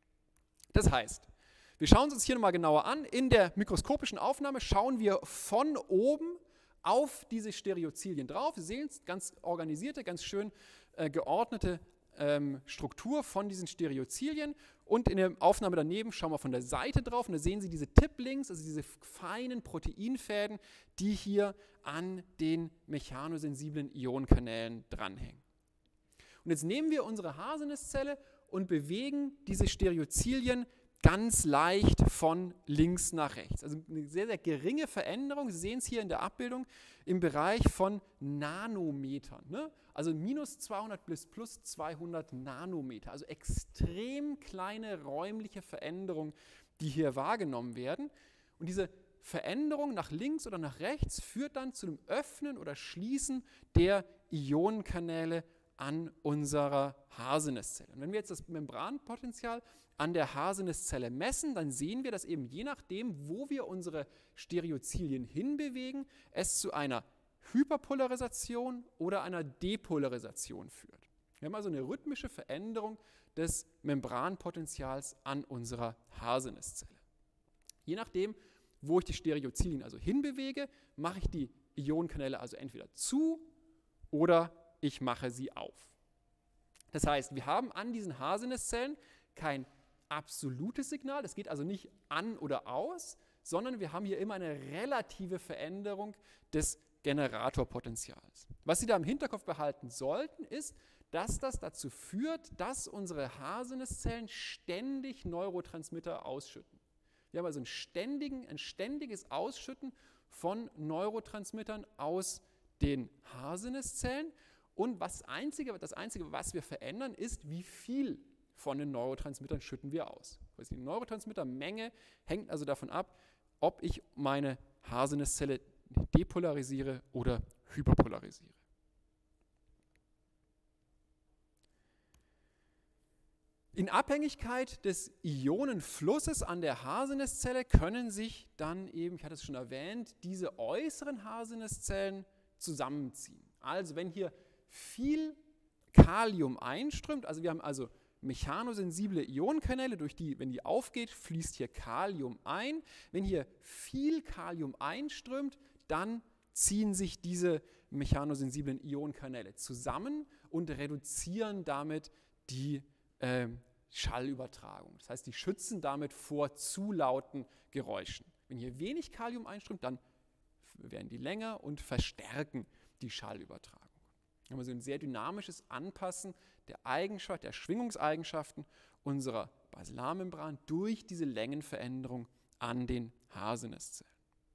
Das heißt, wir schauen uns das hier nochmal genauer an. In der mikroskopischen Aufnahme schauen wir von oben auf diese Stereozilien drauf. Sie sehen es, ganz organisierte, ganz schön äh, geordnete Ähm, Struktur von diesen Stereozilien und in der Aufnahme daneben schauen wir von der Seite drauf und da sehen Sie diese Tip-Links, also diese feinen Proteinfäden, die hier an den mechanosensiblen Ionenkanälen dranhängen. Und jetzt nehmen wir unsere Haarsinneszelle und bewegen diese Stereozilien ganz leicht von links nach rechts. Also eine sehr, sehr geringe Veränderung. Sie sehen es hier in der Abbildung im Bereich von Nanometern. Ne? Also minus zweihundert bis plus zweihundert Nanometer. Also extrem kleine räumliche Veränderungen, die hier wahrgenommen werden. Und diese Veränderung nach links oder nach rechts führt dann zu einem Öffnen oder Schließen der Ionenkanäle an unserer Haarsinneszelle. Und wenn wir jetzt das Membranpotential an der Haarsinneszelle messen, dann sehen wir, dass eben je nachdem, wo wir unsere Stereozilien hinbewegen, es zu einer Hyperpolarisation oder einer Depolarisation führt. Wir haben also eine rhythmische Veränderung des Membranpotentials an unserer Haarsinneszelle. Je nachdem, wo ich die Stereozilien also hinbewege, mache ich die Ionenkanäle also entweder zu oder ich mache sie auf. Das heißt, wir haben an diesen Haarsinneszellen kein absolutes Signal, das geht also nicht an oder aus, sondern wir haben hier immer eine relative Veränderung des Generatorpotentials. Was Sie da im Hinterkopf behalten sollten, ist, dass das dazu führt, dass unsere Haarsinneszellen ständig Neurotransmitter ausschütten. Wir haben also ein, ständigen, ein ständiges Ausschütten von Neurotransmittern aus den Haarsinneszellen. Und was Einzige, das Einzige, was wir verändern, ist, wie viel von den Neurotransmittern schütten wir aus. Die Neurotransmittermenge hängt also davon ab, ob ich meine Haarsinneszelle depolarisiere oder hyperpolarisiere. In Abhängigkeit des Ionenflusses an der Haarsinneszelle können sich dann eben, ich hatte es schon erwähnt, diese äußeren Haarsinneszellen zusammenziehen. Also wenn hier viel Kalium einströmt, also wir haben also mechanosensible Ionenkanäle, durch die, wenn die aufgeht, fließt hier Kalium ein. Wenn hier viel Kalium einströmt, dann ziehen sich diese mechanosensiblen Ionenkanäle zusammen und reduzieren damit die äh, Schallübertragung. Das heißt, die schützen damit vor zu lauten Geräuschen. Wenn hier wenig Kalium einströmt, dann werden die länger und verstärken die Schallübertragung. Wir haben also ein sehr dynamisches Anpassen der Eigenschaft, der Schwingungseigenschaften unserer Basillarmembran durch diese Längenveränderung an den Haarsinneszellen.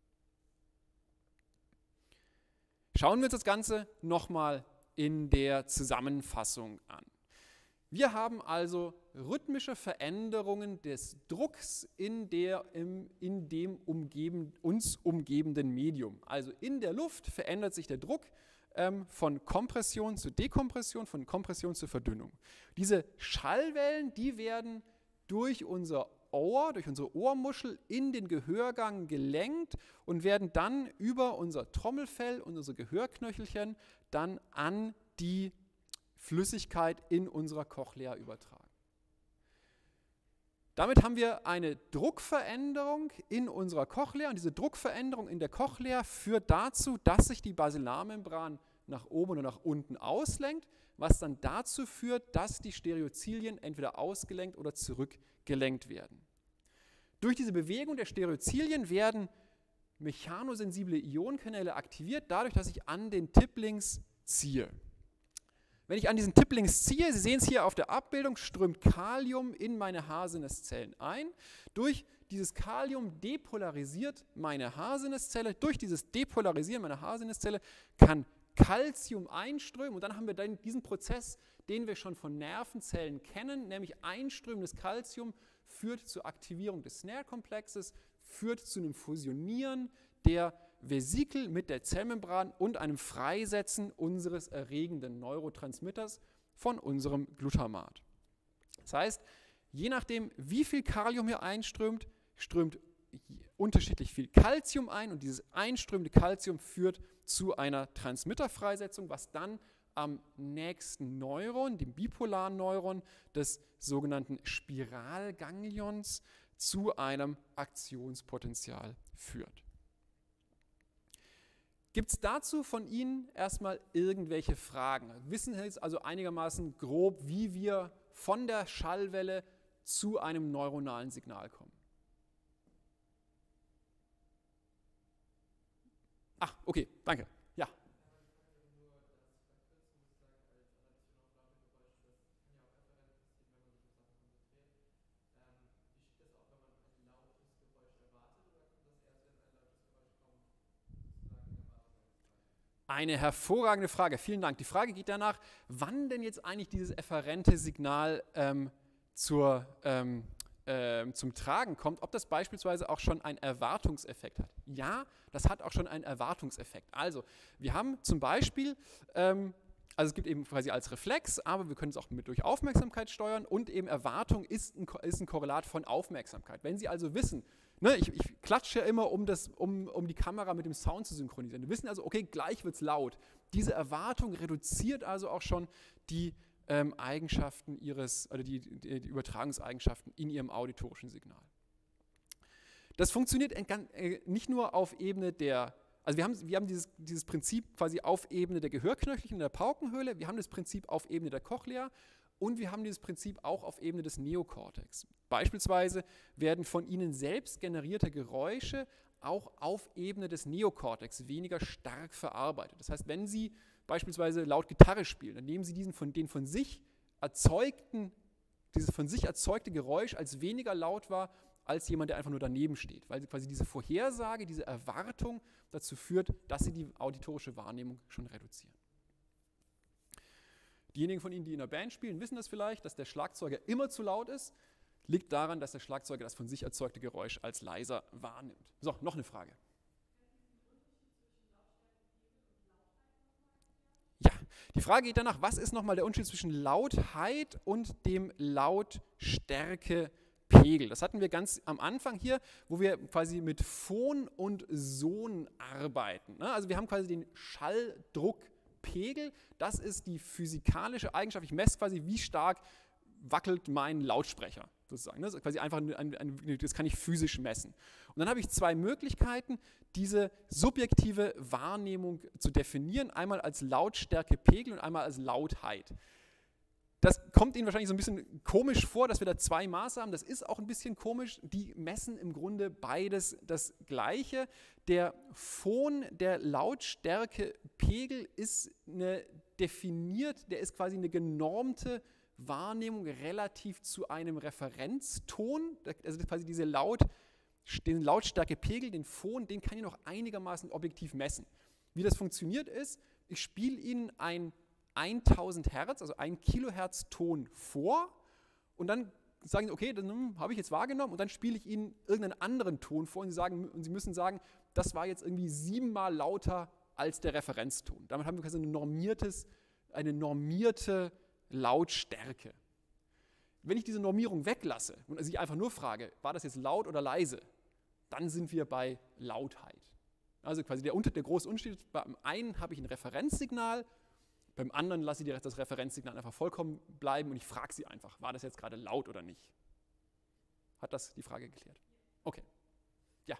Schauen wir uns das Ganze nochmal in der Zusammenfassung an. Wir haben also rhythmische Veränderungen des Drucks in, der, im, in dem umgeben, uns umgebenden Medium. Also in der Luft verändert sich der Druck ähm, von Kompression zu Dekompression, von Kompression zu Verdünnung. Diese Schallwellen, die werden durch unser Ohr, durch unsere Ohrmuschel in den Gehörgang gelenkt und werden dann über unser Trommelfell und unsere Gehörknöchelchen dann an die Flüssigkeit in unserer Cochlea übertragen. Damit haben wir eine Druckveränderung in unserer Cochlea und diese Druckveränderung in der Cochlea führt dazu, dass sich die Basillarmembran nach oben oder nach unten auslenkt, was dann dazu führt, dass die Stereozilien entweder ausgelenkt oder zurückgelenkt werden. Durch diese Bewegung der Stereozilien werden mechanosensible Ionenkanäle aktiviert, dadurch, dass ich an den Tipplings ziehe. Wenn ich an diesen Tipplings ziehe, Sie sehen es hier auf der Abbildung, strömt Kalium in meine Haarsinneszellen ein. Durch dieses Kalium depolarisiert meine Haarsinneszelle. Durch dieses Depolarisieren meiner Haarsinneszelle kann Calcium einströmen und dann haben wir dann diesen Prozess, den wir schon von Nervenzellen kennen, nämlich einströmendes Calcium führt zur Aktivierung des Snare-Komplexes, führt zu einem Fusionieren der Vesikel mit der Zellmembran und einem Freisetzen unseres erregenden Neurotransmitters von unserem Glutamat. Das heißt, je nachdem, wie viel Kalium hier einströmt, strömt unterschiedlich viel Calcium ein und dieses einströmende Calcium führt zu einer Transmitterfreisetzung, was dann am nächsten Neuron, dem bipolaren Neuron des sogenannten Spiralganglions, zu einem Aktionspotenzial führt. Gibt es dazu von Ihnen erstmal irgendwelche Fragen? Wir wissen jetzt also einigermaßen grob, wie wir von der Schallwelle zu einem neuronalen Signal kommen. Ach, okay, danke. Ja. Eine hervorragende Frage, vielen Dank. Die Frage geht danach, wann denn jetzt eigentlich dieses efferente Signal ähm, zur, ähm, äh, zum Tragen kommt, ob das beispielsweise auch schon einen Erwartungseffekt hat. Ja, das hat auch schon einen Erwartungseffekt. Also, wir haben zum Beispiel, ähm, also es gibt eben quasi als Reflex, aber wir können es auch mit durch Aufmerksamkeit steuern und eben Erwartung ist ein, ist ein Korrelat von Aufmerksamkeit. Wenn Sie also wissen, ne, ich, ich klatsche ja immer, um, das, um, um die Kamera mit dem Sound zu synchronisieren. Wir wissen also, okay, gleich wird es laut. Diese Erwartung reduziert also auch schon die ähm, Eigenschaften Ihres, oder die, die, die Übertragungseigenschaften in Ihrem auditorischen Signal. Das funktioniert nicht nur auf Ebene der, also wir haben, wir haben dieses, dieses Prinzip quasi auf Ebene der Gehörknöchelchen in der Paukenhöhle, wir haben das Prinzip auf Ebene der Cochlea und wir haben dieses Prinzip auch auf Ebene des Neokortex. Beispielsweise werden von Ihnen selbst generierte Geräusche auch auf Ebene des Neokortex weniger stark verarbeitet. Das heißt, wenn Sie beispielsweise laut Gitarre spielen, dann nehmen Sie diesen von, den von sich erzeugten, dieses von sich erzeugte Geräusch als weniger laut wahr als jemand, der einfach nur daneben steht, weil quasi diese Vorhersage, diese Erwartung dazu führt, dass sie die auditorische Wahrnehmung schon reduzieren. Diejenigen von Ihnen, die in der Band spielen, wissen das vielleicht, dass der Schlagzeuger immer zu laut ist. Liegt daran, dass der Schlagzeuger das von sich erzeugte Geräusch als leiser wahrnimmt. So, noch eine Frage. Ja, die Frage geht danach, was ist nochmal der Unterschied zwischen Lautheit und dem Lautstärkepegel? Das hatten wir ganz am Anfang hier, wo wir quasi mit Phon und Son arbeiten. Also wir haben quasi den Schalldruckpegel. Das ist die physikalische Eigenschaft. Ich messe quasi, wie stark wackelt mein Lautsprecher. Sozusagen. Das ist quasi einfach ein, ein, ein, das kann ich physisch messen. Und dann habe ich zwei Möglichkeiten, diese subjektive Wahrnehmung zu definieren, einmal als Lautstärkepegel und einmal als Lautheit. Das kommt Ihnen wahrscheinlich so ein bisschen komisch vor, dass wir da zwei Maße haben. Das ist auch ein bisschen komisch. Die messen im Grunde beides das Gleiche. Der Phon, der Lautstärkepegel ist eine definiert, der ist quasi eine genormte Wahrnehmung relativ zu einem Referenzton, also quasi diese Laut, den Lautstärkepegel, den Phon, den kann ich noch einigermaßen objektiv messen. Wie das funktioniert ist, ich spiele Ihnen ein tausend Hertz, also ein Kilohertz Ton vor und dann sagen Sie, okay, dann habe ich jetzt wahrgenommen und dann spiele ich Ihnen irgendeinen anderen Ton vor und Sie, sagen, und Sie müssen sagen, das war jetzt irgendwie siebenmal lauter als der Referenzton. Damit haben wir quasi ein normiertes, eine normierte Lautstärke. Wenn ich diese Normierung weglasse und also ich einfach nur frage, war das jetzt laut oder leise, dann sind wir bei Lautheit. Also quasi der, der große Unterschied, beim einen habe ich ein Referenzsignal, beim anderen lasse ich das Referenzsignal einfach vollkommen bleiben und ich frage Sie einfach, war das jetzt gerade laut oder nicht? Hat das die Frage geklärt? Okay. Ja.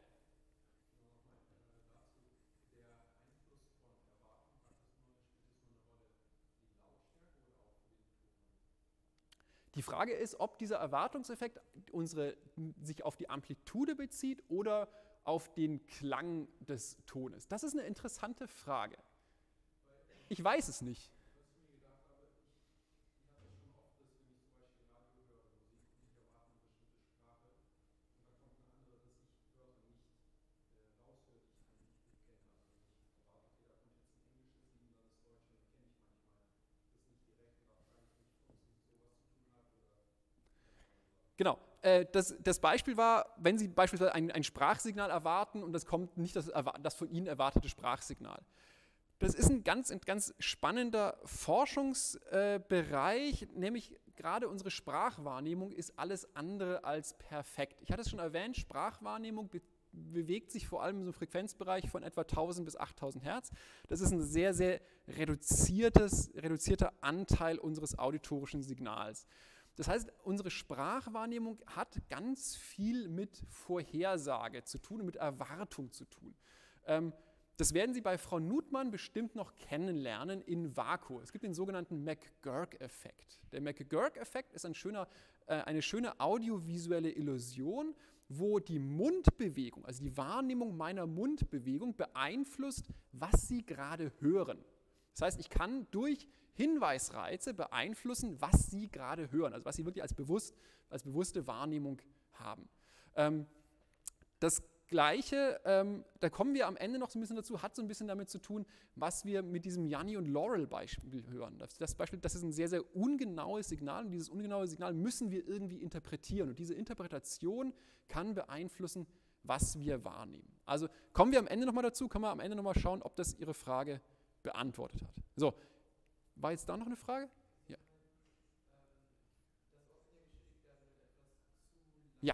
Die Frage ist, ob dieser Erwartungseffekt unsere, sich auf die Amplitude bezieht oder auf den Klang des Tones. Das ist eine interessante Frage. Ich weiß es nicht. Genau. Das, das Beispiel war, wenn Sie beispielsweise ein, ein Sprachsignal erwarten und das kommt nicht das, das von Ihnen erwartete Sprachsignal. Das ist ein ganz, ein ganz spannender Forschungsbereich, äh, nämlich gerade unsere Sprachwahrnehmung ist alles andere als perfekt. Ich hatte es schon erwähnt, Sprachwahrnehmung be bewegt sich vor allem im so Frequenzbereich von etwa tausend bis achttausend Hertz. Das ist ein sehr, sehr reduziertes, reduzierter Anteil unseres auditorischen Signals. Das heißt, unsere Sprachwahrnehmung hat ganz viel mit Vorhersage zu tun und mit Erwartung zu tun. Ähm, das werden Sie bei Frau Nutmann bestimmt noch kennenlernen in Vakuum. Es gibt den sogenannten McGurk-Effekt. Der McGurk-Effekt ist ein schöner, äh, eine schöne audiovisuelle Illusion, wo die Mundbewegung, also die Wahrnehmung meiner Mundbewegung beeinflusst, was Sie gerade hören. Das heißt, ich kann durch Hinweisreize beeinflussen, was Sie gerade hören, also was Sie wirklich als, bewusst, als bewusste Wahrnehmung haben. Ähm, das Gleiche, ähm, da kommen wir am Ende noch so ein bisschen dazu, hat so ein bisschen damit zu tun, was wir mit diesem Janni und Laurel-Beispiel hören. Das, das Beispiel, das ist ein sehr, sehr ungenaues Signal und dieses ungenaue Signal müssen wir irgendwie interpretieren und diese Interpretation kann beeinflussen, was wir wahrnehmen. Also kommen wir am Ende nochmal dazu, können wir am Ende nochmal schauen, ob das Ihre Frage beantwortet hat. So. War jetzt da noch eine Frage? Ja. Ja.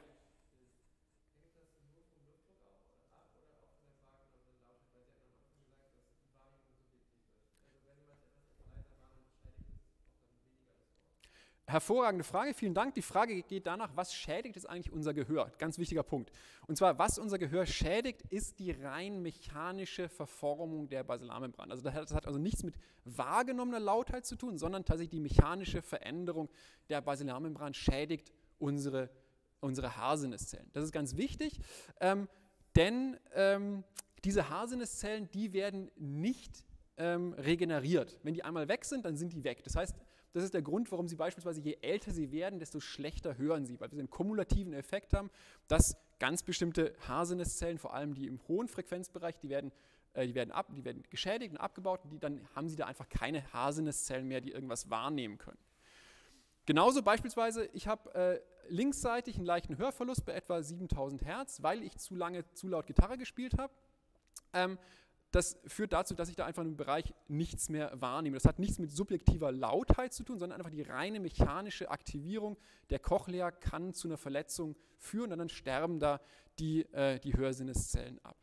Hervorragende Frage, vielen Dank. Die Frage geht danach, was schädigt jetzt eigentlich unser Gehör? Ganz wichtiger Punkt. Und zwar, was unser Gehör schädigt, ist die rein mechanische Verformung der Basilarmembran. Also das hat also nichts mit wahrgenommener Lautheit zu tun, sondern tatsächlich die mechanische Veränderung der Basilarmembran schädigt unsere, unsere Haarsinneszellen. Das ist ganz wichtig, ähm, denn ähm, diese Haarsinneszellen, die werden nicht ähm, regeneriert. Wenn die einmal weg sind, dann sind die weg. Das heißt, Das ist der Grund, warum Sie beispielsweise, je älter Sie werden, desto schlechter hören Sie, weil wir einen kumulativen Effekt haben, dass ganz bestimmte Haarsinneszellen, vor allem die im hohen Frequenzbereich, die werden, äh, die werden, ab, die werden geschädigt und abgebaut und die, dann haben Sie da einfach keine Haarsinneszellen mehr, die irgendwas wahrnehmen können. Genauso beispielsweise, ich habe äh, linksseitig einen leichten Hörverlust bei etwa siebentausend Hertz, weil ich zu lange zu laut Gitarre gespielt habe. Ähm, Das führt dazu, dass ich da einfach im Bereich nichts mehr wahrnehme. Das hat nichts mit subjektiver Lautheit zu tun, sondern einfach die reine mechanische Aktivierung der Cochlea kann zu einer Verletzung führen und dann sterben da die, äh, die Hörsinneszellen ab.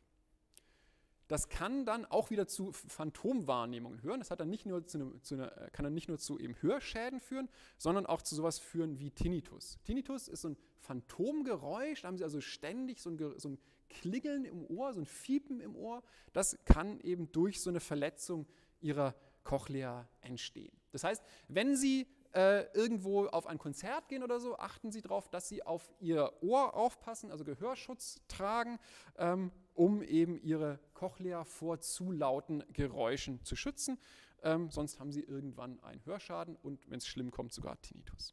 Das kann dann auch wieder zu Phantomwahrnehmungen führen. Das hat dann nicht nur zu eine, zu eine, kann dann nicht nur zu eben Hörschäden führen, sondern auch zu sowas führen wie Tinnitus. Tinnitus ist so ein Phantomgeräusch, da haben Sie also ständig so ein, so ein Klingeln im Ohr, so ein Fiepen im Ohr. Das kann eben durch so eine Verletzung Ihrer Cochlea entstehen. Das heißt, wenn Sie äh, irgendwo auf ein Konzert gehen oder so, achten Sie darauf, dass Sie auf Ihr Ohr aufpassen, also Gehörschutz tragen, ähm, um eben Ihre Cochlea vor zu lauten Geräuschen zu schützen. Ähm, sonst haben Sie irgendwann einen Hörschaden und, wenn es schlimm kommt, sogar Tinnitus.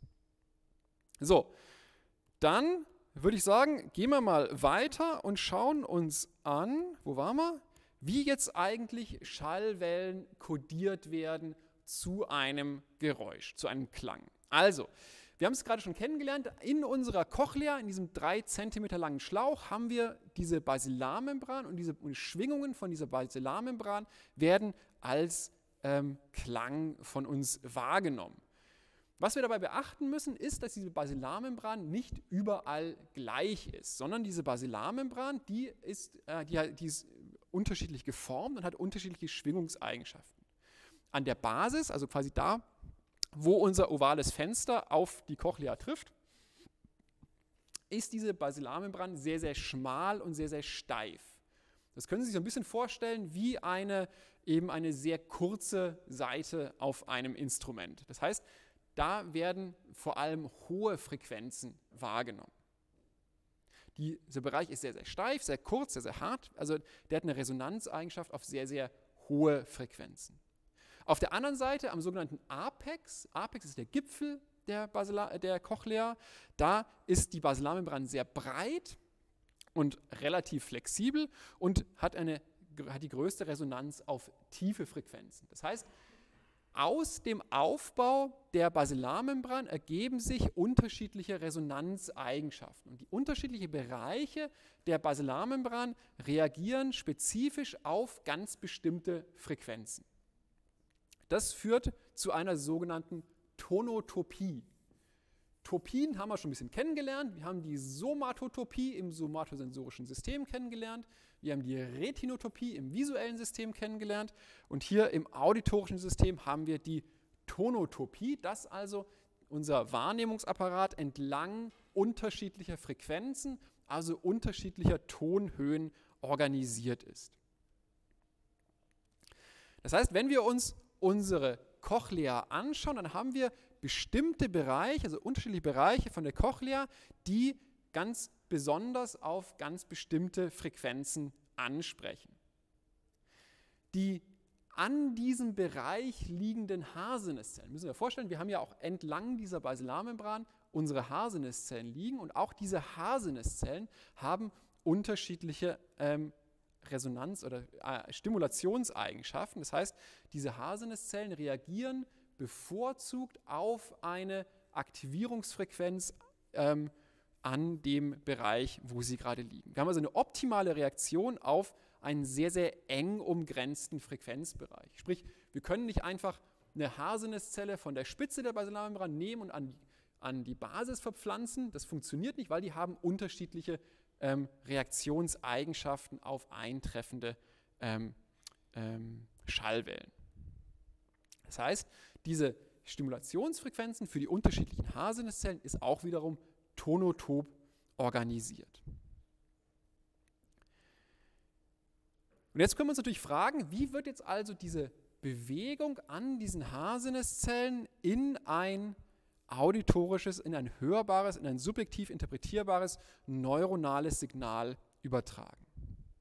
So, dann würde ich sagen, gehen wir mal weiter und schauen uns an, wo waren wir? Wie jetzt eigentlich Schallwellen kodiert werden zu einem Geräusch, zu einem Klang. Also, wir haben es gerade schon kennengelernt, in unserer Cochlea, in diesem drei Zentimeter langen Schlauch, haben wir diese Basilarmembran und diese Schwingungen von dieser Basilarmembran werden als ähm, Klang von uns wahrgenommen. Was wir dabei beachten müssen, ist, dass diese Basilarmembran nicht überall gleich ist, sondern diese Basilarmembran, die ist, äh, die, die ist unterschiedlich geformt und hat unterschiedliche Schwingungseigenschaften. An der Basis, also quasi da, wo unser ovales Fenster auf die Cochlea trifft, ist diese Basilarmembran sehr, sehr schmal und sehr, sehr steif. Das können Sie sich so ein bisschen vorstellen wie eine, eben eine sehr kurze Saite auf einem Instrument. Das heißt, da werden vor allem hohe Frequenzen wahrgenommen. Dieser Bereich ist sehr, sehr steif, sehr kurz, sehr, sehr hart. Also der hat eine Resonanzeigenschaft auf sehr, sehr hohe Frequenzen. Auf der anderen Seite, am sogenannten Apex, Apex ist der Gipfel der, Basilar, der Cochlea, da ist die Basilarmembran sehr breit und relativ flexibel und hat, eine, hat die größte Resonanz auf tiefe Frequenzen. Das heißt, aus dem Aufbau der Basilarmembran ergeben sich unterschiedliche Resonanzeigenschaften. Und die unterschiedlichen Bereiche der Basilarmembran reagieren spezifisch auf ganz bestimmte Frequenzen. Das führt zu einer sogenannten Tonotopie. Topien haben wir schon ein bisschen kennengelernt. Wir haben die Somatotopie im somatosensorischen System kennengelernt. Wir haben die Retinotopie im visuellen System kennengelernt. Und hier im auditorischen System haben wir die Tonotopie, dass also unser Wahrnehmungsapparat entlang unterschiedlicher Frequenzen, also unterschiedlicher Tonhöhen organisiert ist. Das heißt, wenn wir uns unsere Cochlea anschauen, dann haben wir bestimmte Bereiche, also unterschiedliche Bereiche von der Cochlea, die ganz besonders auf ganz bestimmte Frequenzen ansprechen. Die an diesem Bereich liegenden Haarsinneszellen, müssen wir vorstellen, wir haben ja auch entlang dieser Basilarmembran unsere Haarsinneszellen liegen und auch diese Haarsinneszellen haben unterschiedliche ähm, Resonanz- oder äh, Stimulationseigenschaften. Das heißt, diese Haarsinneszellen reagieren bevorzugt auf eine Aktivierungsfrequenz ähm, an dem Bereich, wo sie gerade liegen. Wir haben also eine optimale Reaktion auf einen sehr, sehr eng umgrenzten Frequenzbereich. Sprich, wir können nicht einfach eine Haarsinneszelle von der Spitze der Basilarmembran nehmen und an, an die Basis verpflanzen. Das funktioniert nicht, weil die haben unterschiedliche ähm, Reaktionseigenschaften auf eintreffende ähm, ähm, Schallwellen. Das heißt, diese Stimulationsfrequenzen für die unterschiedlichen Haarsinneszellen ist auch wiederum tonotop organisiert. Und jetzt können wir uns natürlich fragen, wie wird jetzt also diese Bewegung an diesen Haarsinneszellen in ein auditorisches, in ein hörbares, in ein subjektiv interpretierbares neuronales Signal übertragen.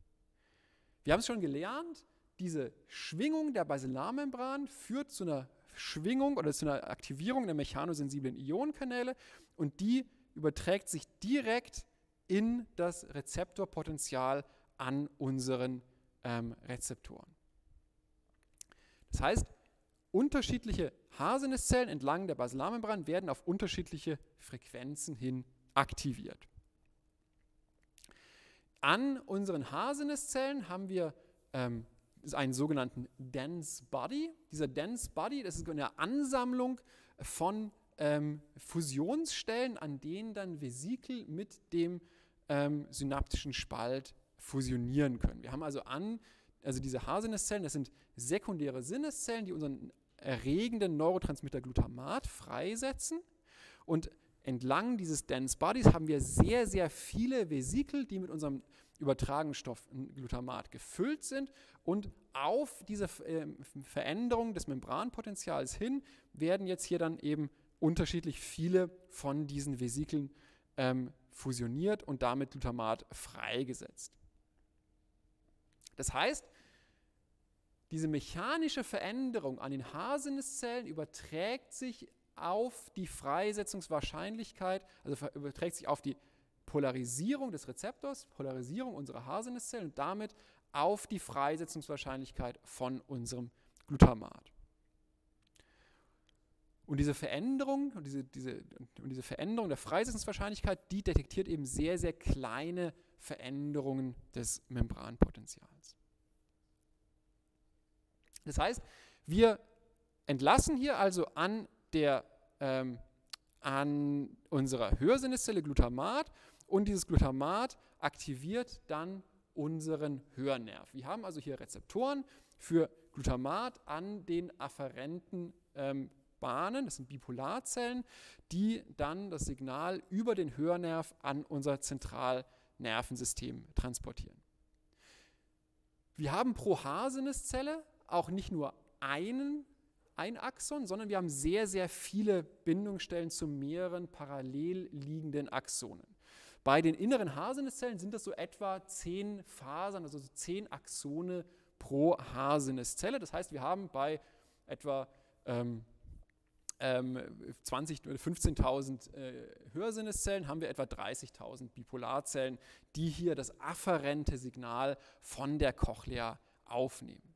Wir haben es schon gelernt, diese Schwingung der Basilarmembran führt zu einer Schwingung oder zu einer Aktivierung der mechanosensiblen Ionenkanäle und die überträgt sich direkt in das Rezeptorpotenzial an unseren ähm, Rezeptoren. Das heißt, unterschiedliche H-Sinneszellen entlang der Basallarmembran werden auf unterschiedliche Frequenzen hin aktiviert. An unseren H-Sinneszellen haben wir ähm, einen sogenannten Dense Body. Dieser Dense Body, das ist eine Ansammlung von ähm, Fusionsstellen, an denen dann Vesikel mit dem ähm, synaptischen Spalt fusionieren können. Wir haben also an, also diese H-Sinneszellen, das sind sekundäre Sinneszellen, die unseren erregenden Neurotransmitter Glutamat freisetzen. Und entlang dieses Dense Bodies haben wir sehr, sehr viele Vesikel, die mit unserem übertragenen Stoff Glutamat gefüllt sind. Und auf diese äh, Veränderung des Membranpotenzials hin werden jetzt hier dann eben unterschiedlich viele von diesen Vesikeln ähm, fusioniert und damit Glutamat freigesetzt. Das heißt, diese mechanische Veränderung an den H-Sinneszellen überträgt sich auf die Freisetzungswahrscheinlichkeit, also überträgt sich auf die Polarisierung des Rezeptors, Polarisierung unserer H-Sinneszellen und damit auf die Freisetzungswahrscheinlichkeit von unserem Glutamat. Und diese Veränderung, und diese, diese, und diese Veränderung der Freisetzungswahrscheinlichkeit, die detektiert eben sehr, sehr kleine Veränderungen des Membranpotenzials. Das heißt, wir entlassen hier also an, der, ähm, an unserer Hörsinneszelle Glutamat und dieses Glutamat aktiviert dann unseren Hörnerv. Wir haben also hier Rezeptoren für Glutamat an den afferenten ähm, Bahnen, das sind Bipolarzellen, die dann das Signal über den Hörnerv an unser Zentralnervensystem transportieren. Wir haben pro H-Sinneszelle auch nicht nur einen, ein Axon, sondern wir haben sehr, sehr viele Bindungsstellen zu mehreren parallel liegenden Axonen. Bei den inneren H-Sinneszellen sind das so etwa zehn Fasern, also so zehn Axone pro H-Sinneszelle. Das heißt, wir haben bei etwa ähm, ähm, zwanzig oder fünfzehntausend äh, Hörsinneszellen haben wir etwa dreißigtausend Bipolarzellen, die hier das afferente Signal von der Cochlea aufnehmen.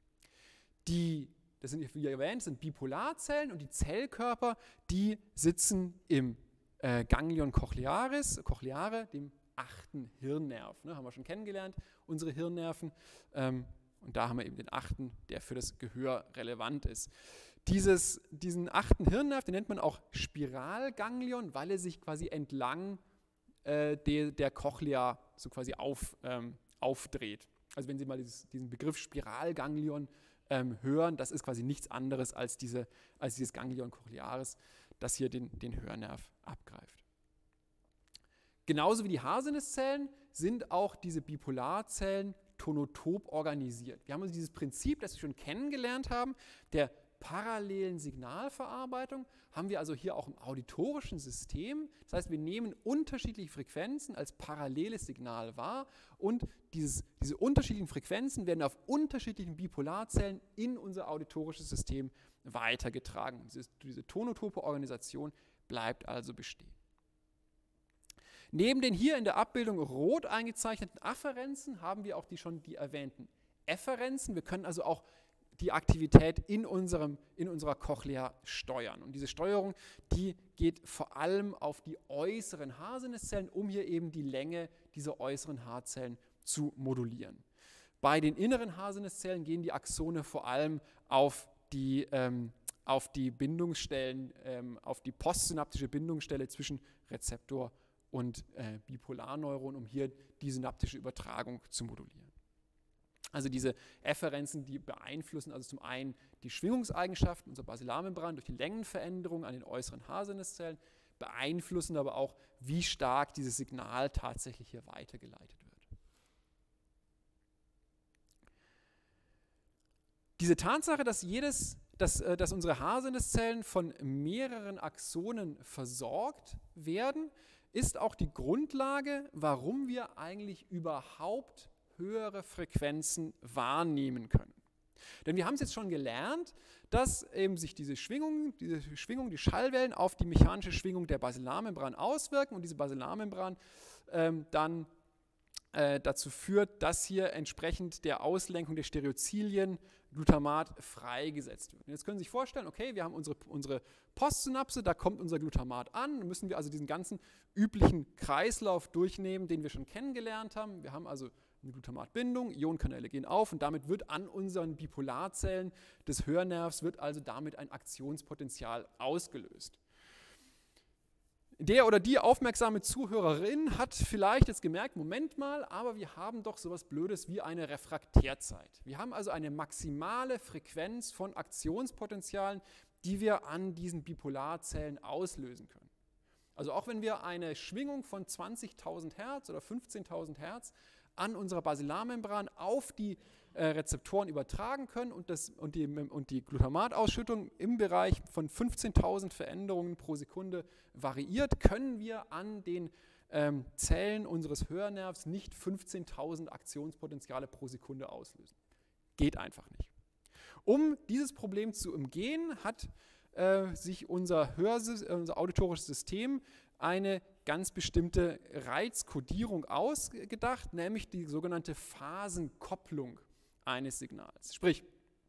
Die, das sind, wie erwähnt, sind Bipolarzellen und die Zellkörper, die sitzen im äh, Ganglion cochlearis, cochleare, dem achten Hirnnerv. Ne, haben wir schon kennengelernt, unsere Hirnnerven. Ähm, und da haben wir eben den achten, der für das Gehör relevant ist. Dieses, diesen achten Hirnnerv, den nennt man auch Spiralganglion, weil er sich quasi entlang äh, de, der Cochlea so quasi auf, ähm, aufdreht. Also wenn Sie mal dieses, diesen Begriff Spiralganglion ähm, hören, das ist quasi nichts anderes als, diese, als dieses Ganglion cochlearis, das hier den, den Hörnerv abgreift. Genauso wie die H-Sinneszellen sind auch diese Bipolarzellen tonotop organisiert. Wir haben also dieses Prinzip, das wir schon kennengelernt haben, der parallelen Signalverarbeitung, haben wir also hier auch im auditorischen System. Das heißt, wir nehmen unterschiedliche Frequenzen als paralleles Signal wahr und dieses, diese unterschiedlichen Frequenzen werden auf unterschiedlichen Bipolarzellen in unser auditorisches System weitergetragen. Diese, diese tonotope Organisation bleibt also bestehen. Neben den hier in der Abbildung rot eingezeichneten Afferenzen haben wir auch die schon die erwähnten Efferenzen. Wir können also auch die Aktivität in, unserem, in unserer Cochlea steuern. Und diese Steuerung, die geht vor allem auf die äußeren H-Sinneszellen, um hier eben die Länge dieser äußeren Haarzellen zu modulieren. Bei den inneren H-Sinneszellen gehen die Axone vor allem auf die, ähm, auf die Bindungsstellen, ähm, auf die postsynaptische Bindungsstelle zwischen Rezeptor und äh, Bipolarneuron, um hier die synaptische Übertragung zu modulieren. Also diese Efferenzen, die beeinflussen also zum einen die Schwingungseigenschaften unserer Basillarmembran durch die Längenveränderung an den äußeren H-Sinneszellen, beeinflussen aber auch, wie stark dieses Signal tatsächlich hier weitergeleitet wird. Diese Tatsache, dass, jedes, dass, dass unsere H-Sinneszellen von mehreren Axonen versorgt werden, ist auch die Grundlage, warum wir eigentlich überhaupt höhere Frequenzen wahrnehmen können. Denn wir haben es jetzt schon gelernt, dass eben sich diese Schwingungen, diese Schwingung, die Schallwellen auf die mechanische Schwingung der Basillarmembran auswirken und diese Basillarmembran ähm, dann äh, dazu führt, dass hier entsprechend der Auslenkung der Stereozylien Glutamat freigesetzt wird. Und jetzt können Sie sich vorstellen, okay, wir haben unsere, unsere Postsynapse, da kommt unser Glutamat an, dann müssen wir also diesen ganzen üblichen Kreislauf durchnehmen, den wir schon kennengelernt haben. Wir haben also eine Glutamatbindung, Ionenkanäle gehen auf und damit wird an unseren Bipolarzellen des Hörnervs wird also damit ein Aktionspotenzial ausgelöst. Der oder die aufmerksame Zuhörerin hat vielleicht jetzt gemerkt, Moment mal, aber wir haben doch sowas Blödes wie eine Refraktärzeit. Wir haben also eine maximale Frequenz von Aktionspotenzialen, die wir an diesen Bipolarzellen auslösen können. Also auch wenn wir eine Schwingung von zwanzigtausend Hertz oder fünfzehntausend Hertz an unserer Basillarmembran auf die äh, Rezeptoren übertragen können und, das, und, die, und die Glutamatausschüttung im Bereich von fünfzehntausend Veränderungen pro Sekunde variiert, können wir an den ähm, Zellen unseres Hörnervs nicht fünfzehntausend Aktionspotenziale pro Sekunde auslösen. Geht einfach nicht. Um dieses Problem zu umgehen, hat äh, sich unser, Hörsys- äh, unser auditorisches System eine ganz bestimmte Reizkodierung ausgedacht, nämlich die sogenannte Phasenkopplung eines Signals. Sprich,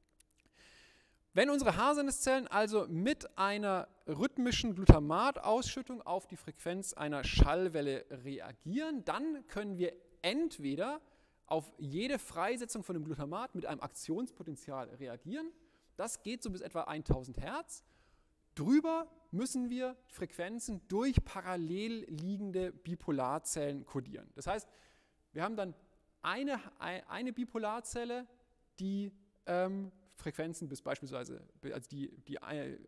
wenn unsere Haarsinneszellen also mit einer rhythmischen Glutamatausschüttung auf die Frequenz einer Schallwelle reagieren, dann können wir entweder auf jede Freisetzung von dem Glutamat mit einem Aktionspotenzial reagieren. Das geht so bis etwa tausend Hertz. Drüber müssen wir Frequenzen durch parallel liegende Bipolarzellen kodieren. Das heißt, wir haben dann eine, eine Bipolarzelle, die ähm, Frequenzen bis beispielsweise, also die, die, äh,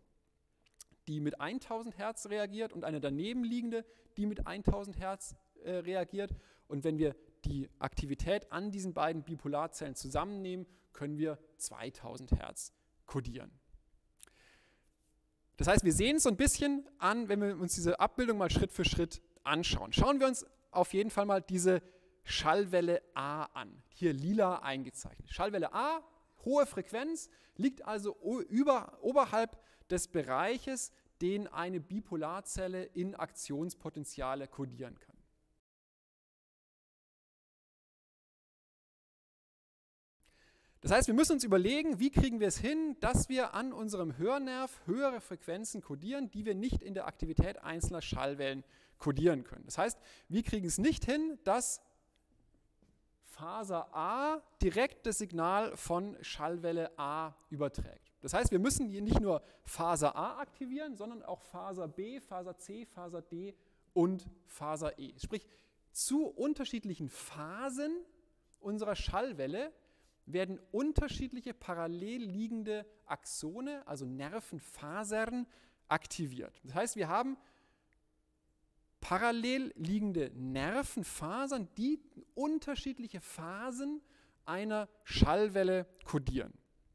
die mit tausend Hertz reagiert und eine daneben liegende, die mit tausend Hertz äh, reagiert. Und wenn wir die Aktivität an diesen beiden Bipolarzellen zusammennehmen, können wir zweitausend Hertz kodieren. Das heißt, wir sehen es so ein bisschen an, wenn wir uns diese Abbildung mal Schritt für Schritt anschauen. Schauen wir uns auf jeden Fall mal diese Schallwelle A an, hier lila eingezeichnet. Schallwelle A, hohe Frequenz, liegt also über, oberhalb des Bereiches, den eine Bipolarzelle in Aktionspotenziale kodieren kann. Das heißt, wir müssen uns überlegen, wie kriegen wir es hin, dass wir an unserem Hörnerv höhere Frequenzen kodieren, die wir nicht in der Aktivität einzelner Schallwellen kodieren können. Das heißt, wir kriegen es nicht hin, dass Faser A direkt das Signal von Schallwelle A überträgt. Das heißt, wir müssen hier nicht nur Faser A aktivieren, sondern auch Faser B, Faser C, Faser D und Faser E. Sprich, zu unterschiedlichen Phasen unserer Schallwelle werden unterschiedliche parallel liegende Axone, also Nervenfasern, aktiviert. Das heißt, wir haben parallel liegende Nervenfasern, die unterschiedliche Phasen einer Schallwelle kodieren.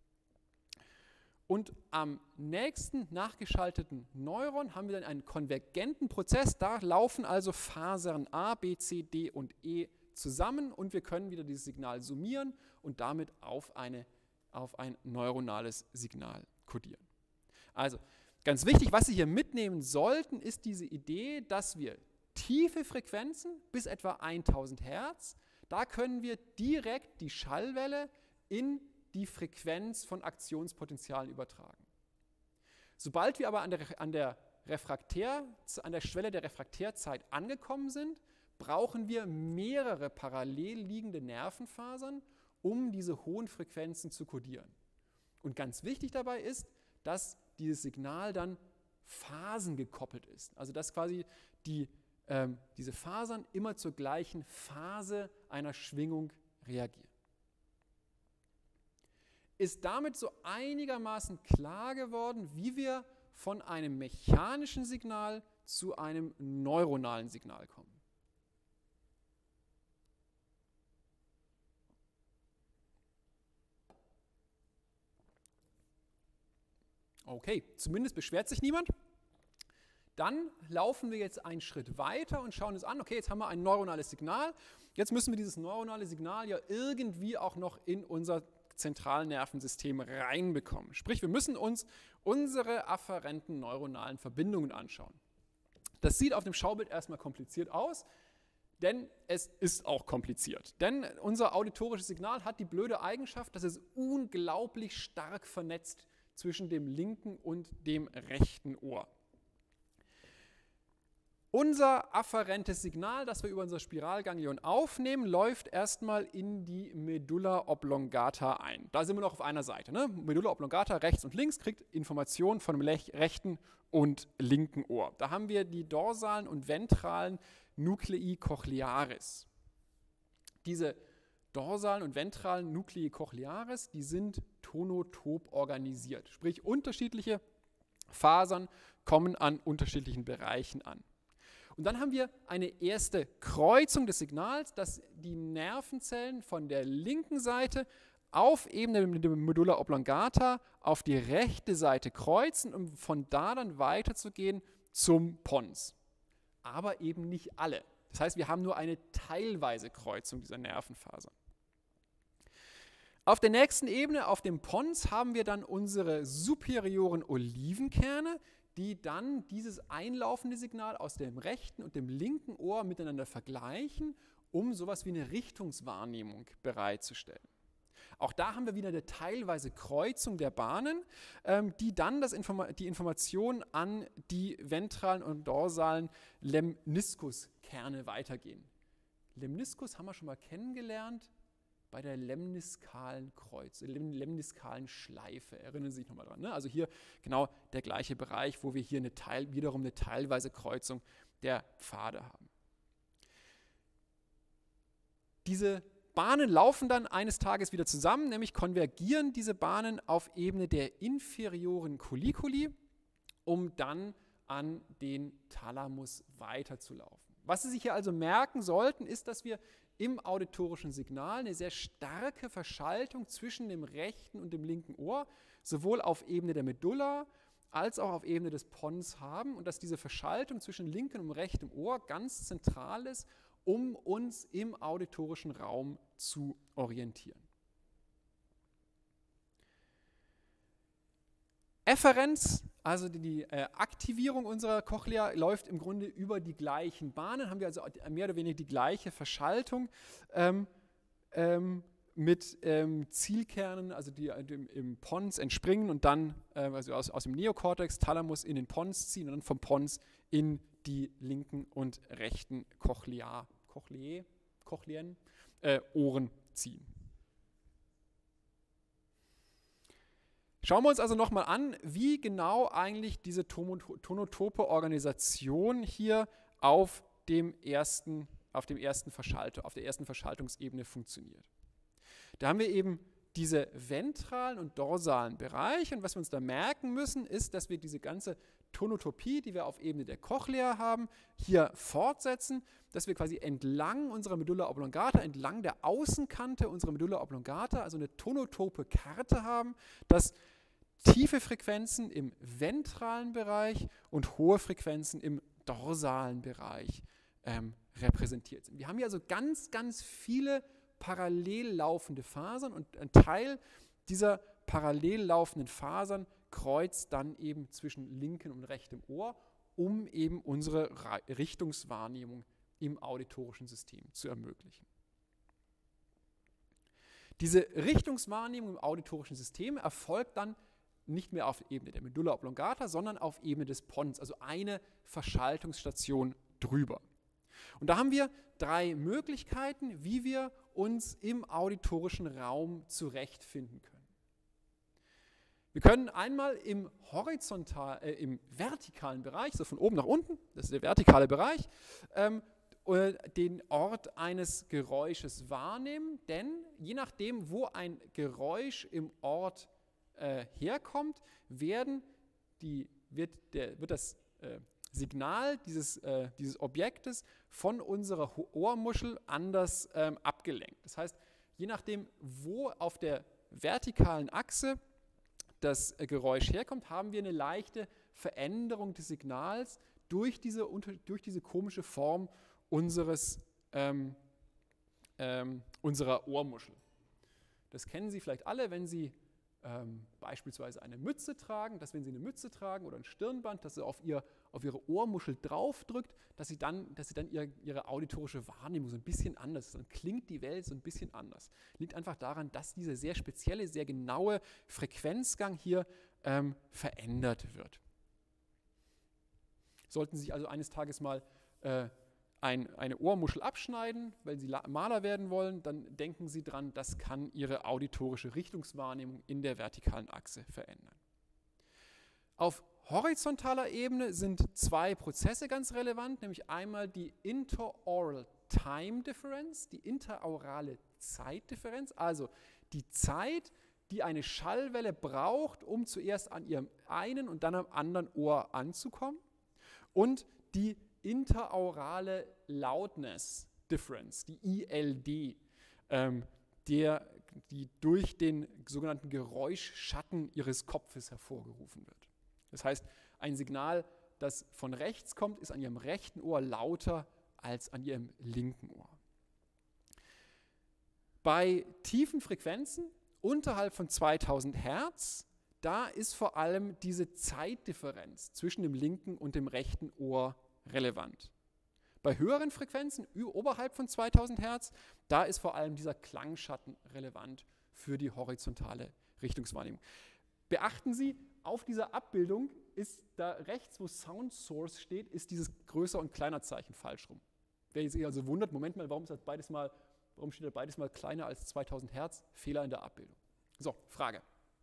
Und am nächsten nachgeschalteten Neuron haben wir dann einen konvergenten Prozess. Da laufen also Fasern A, B, C, D und E zusammen und wir können wieder dieses Signal summieren und damit auf, eine, auf ein neuronales Signal kodieren. Also ganz wichtig, was Sie hier mitnehmen sollten, ist diese Idee, dass wir tiefe Frequenzen bis etwa tausend Hertz, da können wir direkt die Schallwelle in die Frequenz von Aktionspotenzialen übertragen. Sobald wir aber an der, an der, Refraktär, an der Schwelle der Refraktärzeit angekommen sind, brauchen wir mehrere parallel liegende Nervenfasern, um diese hohen Frequenzen zu kodieren. Und ganz wichtig dabei ist, dass dieses Signal dann phasengekoppelt ist. Also dass quasi die, ähm, diese Fasern immer zur gleichen Phase einer Schwingung reagieren. Ist damit so einigermaßen klar geworden, wie wir von einem mechanischen Signal zu einem neuronalen Signal kommen? Okay, zumindest beschwert sich niemand. Dann laufen wir jetzt einen Schritt weiter und schauen uns an, okay, jetzt haben wir ein neuronales Signal. Jetzt müssen wir dieses neuronale Signal ja irgendwie auch noch in unser zentralen Nervensystem reinbekommen. Sprich, wir müssen uns unsere afferenten neuronalen Verbindungen anschauen. Das sieht auf dem Schaubild erstmal kompliziert aus, denn es ist auch kompliziert. Denn unser auditorisches Signal hat die blöde Eigenschaft, dass es unglaublich stark vernetzt zwischen dem linken und dem rechten Ohr. Unser afferentes Signal, das wir über unser Spiralganglion aufnehmen, läuft erstmal in die Medulla oblongata ein. Da sind wir noch auf einer Seite. Ne? Medulla oblongata rechts und links kriegt Informationen von dem rechten und linken Ohr. Da haben wir die dorsalen und ventralen Nuclei cochlearis. Diese dorsalen und ventralen Nuclei cochlearis, die sind tonotop organisiert. Sprich, unterschiedliche Fasern kommen an unterschiedlichen Bereichen an. Und dann haben wir eine erste Kreuzung des Signals, dass die Nervenzellen von der linken Seite auf Ebene der Medulla oblongata auf die rechte Seite kreuzen, um von da dann weiterzugehen zum Pons. Aber eben nicht alle. Das heißt, wir haben nur eine teilweise Kreuzung dieser Nervenfasern. Auf der nächsten Ebene, auf dem Pons, haben wir dann unsere superioren Olivenkerne, die dann dieses einlaufende Signal aus dem rechten und dem linken Ohr miteinander vergleichen, um sowas wie eine Richtungswahrnehmung bereitzustellen. Auch da haben wir wieder eine teilweise Kreuzung der Bahnen, ähm, die dann das Informa- die Informationen an die ventralen und dorsalen Lemniskuskerne weitergehen. Lemniskus haben wir schon mal kennengelernt bei der lemniskalen Kreuz, lemniskalen Schleife. Erinnern Sie sich nochmal dran. Ne? Also hier genau der gleiche Bereich, wo wir hier eine Teil, wiederum eine teilweise Kreuzung der Pfade haben. Diese Bahnen laufen dann eines Tages wieder zusammen, nämlich konvergieren diese Bahnen auf Ebene der inferioren Colliculi, um dann an den Thalamus weiterzulaufen. Was Sie sich hier also merken sollten, ist, dass wir im auditorischen Signal eine sehr starke Verschaltung zwischen dem rechten und dem linken Ohr, sowohl auf Ebene der Medulla als auch auf Ebene des Pons haben und dass diese Verschaltung zwischen linkem und rechtem Ohr ganz zentral ist, um uns im auditorischen Raum zu orientieren. Efferenz, also die, die äh, Aktivierung unserer Cochlea, läuft im Grunde über die gleichen Bahnen, haben wir also mehr oder weniger die gleiche Verschaltung ähm, ähm, mit ähm, Zielkernen, also die äh, im, im Pons entspringen und dann äh, also aus, aus dem Neokortex, Thalamus in den Pons ziehen und dann vom Pons in die linken und rechten Cochlea, Cochlea, Cochlien, äh, Ohren ziehen. Schauen wir uns also nochmal an, wie genau eigentlich diese tonotope Organisation hier auf dem ersten, auf dem ersten Verschaltung, auf der ersten Verschaltungsebene funktioniert. Da haben wir eben diese ventralen und dorsalen Bereiche und was wir uns da merken müssen, ist, dass wir diese ganze Tonotopie, die wir auf Ebene der Cochlea haben, hier fortsetzen, dass wir quasi entlang unserer Medulla oblongata, entlang der Außenkante unserer Medulla oblongata, also eine tonotope Karte haben, dass tiefe Frequenzen im ventralen Bereich und hohe Frequenzen im dorsalen Bereich ähm, repräsentiert sind. Wir haben hier also ganz, ganz viele parallel laufende Fasern und ein Teil dieser parallel laufenden Fasern kreuzt dann eben zwischen linkem und rechtem Ohr, um eben unsere Richtungswahrnehmung im auditorischen System zu ermöglichen. Diese Richtungswahrnehmung im auditorischen System erfolgt dann nicht mehr auf Ebene der Medulla oblongata, sondern auf Ebene des Pons, also eine Verschaltungsstation drüber. Und da haben wir drei Möglichkeiten, wie wir uns im auditorischen Raum zurechtfinden können. Wir können einmal im horizontal, äh, im vertikalen Bereich, so von oben nach unten, das ist der vertikale Bereich, ähm, den Ort eines Geräusches wahrnehmen, denn je nachdem, wo ein Geräusch im Ort äh, herkommt, werden die, wird, der, wird das äh, Signal dieses, äh, dieses Objektes von unserer Ohrmuschel anders ähm, abgelenkt. Das heißt, je nachdem, wo auf der vertikalen Achse das äh, Geräusch herkommt, haben wir eine leichte Veränderung des Signals durch diese, unter, durch diese komische Form unseres, ähm, ähm, unserer Ohrmuschel. Das kennen Sie vielleicht alle, wenn Sie ähm, beispielsweise eine Mütze tragen, dass wenn Sie eine Mütze tragen oder ein Stirnband, dass Sie auf, ihr, auf Ihre Ohrmuschel draufdrückt, dass Sie dann, dass Sie dann ihr, Ihre auditorische Wahrnehmung so ein bisschen anders ist. Dann klingt die Welt so ein bisschen anders. Liegt einfach daran, dass dieser sehr spezielle, sehr genaue Frequenzgang hier ähm, verändert wird. Sollten Sie sich also eines Tages mal äh, ein, eine Ohrmuschel abschneiden, weil Sie Maler werden wollen, dann denken Sie dran, das kann Ihre auditorische Richtungswahrnehmung in der vertikalen Achse verändern. Auf horizontaler Ebene sind zwei Prozesse ganz relevant, nämlich einmal die Interaural Time Difference, die interaurale Zeitdifferenz, also die Zeit, die eine Schallwelle braucht, um zuerst an ihrem einen und dann am anderen Ohr anzukommen, und die interaurale Loudness Difference, die I L D, ähm, der, die durch den sogenannten Geräuschschatten Ihres Kopfes hervorgerufen wird. Das heißt, ein Signal, das von rechts kommt, ist an Ihrem rechten Ohr lauter als an Ihrem linken Ohr. Bei tiefen Frequenzen unterhalb von zweitausend Hertz, da ist vor allem diese Zeitdifferenz zwischen dem linken und dem rechten Ohr relevant. Bei höheren Frequenzen, oberhalb von zweitausend Hertz, da ist vor allem dieser Klangschatten relevant für die horizontale Richtungswahrnehmung. Beachten Sie, auf dieser Abbildung ist da rechts, wo Sound Source steht, ist dieses Größer- und Kleiner-Zeichen falsch rum. Wer sich also wundert, Moment mal, warum, ist das beides mal, warum steht da beides mal kleiner als zweitausend Hertz? Fehler in der Abbildung. So, Frage.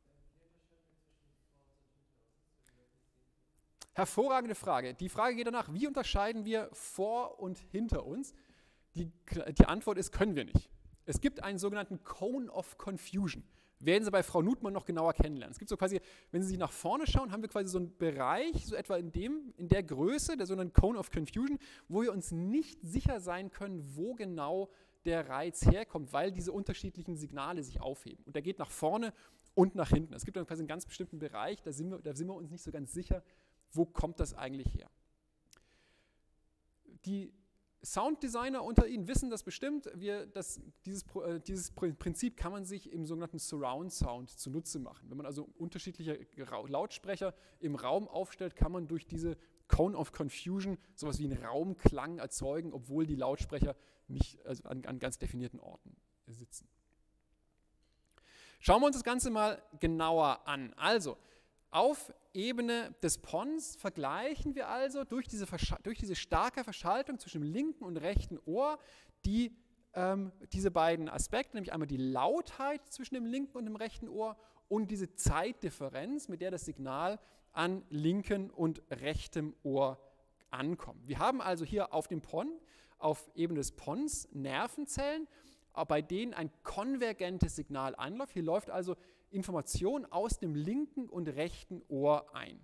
Hervorragende Frage. Die Frage geht danach, wie unterscheiden wir vor und hinter uns? Die, die Antwort ist, können wir nicht. Es gibt einen sogenannten Cone of Confusion. Werden Sie bei Frau Nutmann noch genauer kennenlernen. Es gibt so quasi, wenn Sie sich nach vorne schauen, haben wir quasi so einen Bereich, so etwa in, dem, in der Größe, der sogenannten Cone of Confusion, wo wir uns nicht sicher sein können, wo genau der Reiz herkommt, weil diese unterschiedlichen Signale sich aufheben. Und der geht nach vorne und nach hinten. Es gibt dann quasi einen ganz bestimmten Bereich, da sind wir, da sind wir uns nicht so ganz sicher, wo kommt das eigentlich her? Die Sounddesigner unter Ihnen wissen das bestimmt. Wir, das, dieses, äh, dieses Prinzip kann man sich im sogenannten Surround Sound zunutze machen. Wenn man also unterschiedliche Lautsprecher im Raum aufstellt, kann man durch diese Cone of Confusion sowas wie einen Raumklang erzeugen, obwohl die Lautsprecher nicht also an, an ganz definierten Orten sitzen. Schauen wir uns das Ganze mal genauer an. Also, auf Ebene des Pons vergleichen wir also durch diese, durch diese starke Verschaltung zwischen dem linken und rechten Ohr die, ähm, diese beiden Aspekte, nämlich einmal die Lautheit zwischen dem linken und dem rechten Ohr und diese Zeitdifferenz, mit der das Signal an linken und rechtem Ohr ankommt. Wir haben also hier auf dem Pon, auf Ebene des Pons, Nervenzellen, bei denen ein konvergentes Signal anläuft. Hier läuft also Information aus dem linken und rechten Ohr ein.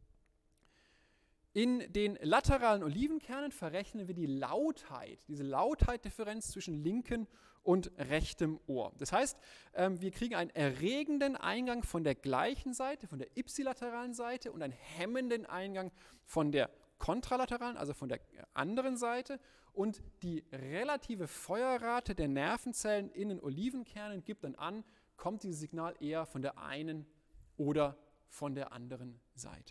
In den lateralen Olivenkernen verrechnen wir die Lautheit, diese Lautheitdifferenz zwischen linken und rechtem Ohr. Das heißt, wir kriegen einen erregenden Eingang von der gleichen Seite, von der ipsilateralen Seite, und einen hemmenden Eingang von der kontralateralen, also von der anderen Seite. Und die relative Feuerrate der Nervenzellen in den Olivenkernen gibt dann an, kommt dieses Signal eher von der einen oder von der anderen Seite.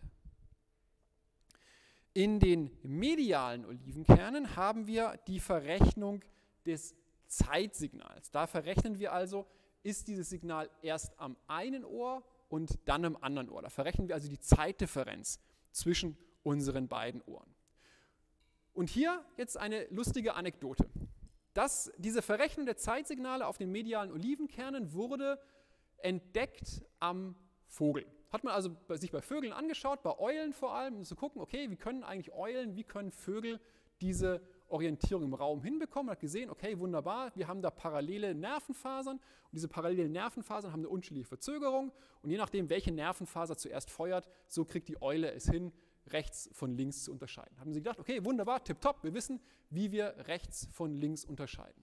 In den medialen Olivenkernen haben wir die Verrechnung des Zeitsignals. Da verrechnen wir also, ist dieses Signal erst am einen Ohr und dann am anderen Ohr. Da verrechnen wir also die Zeitdifferenz zwischen unseren beiden Ohren. Und hier jetzt eine lustige Anekdote. Das, diese Verrechnung der Zeitsignale auf den medialen Olivenkernen wurde entdeckt am Vogel. Hat man also sich bei Vögeln angeschaut, bei Eulen vor allem, um zu gucken, okay, wie können eigentlich Eulen, wie können Vögel diese Orientierung im Raum hinbekommen. Man hat gesehen, okay, wunderbar, wir haben da parallele Nervenfasern und diese parallelen Nervenfasern haben eine unterschiedliche Verzögerung und je nachdem, welche Nervenfaser zuerst feuert, so kriegt die Eule es hin, rechts von links zu unterscheiden. Haben sie gedacht, okay, wunderbar, tipptopp, wir wissen, wie wir rechts von links unterscheiden.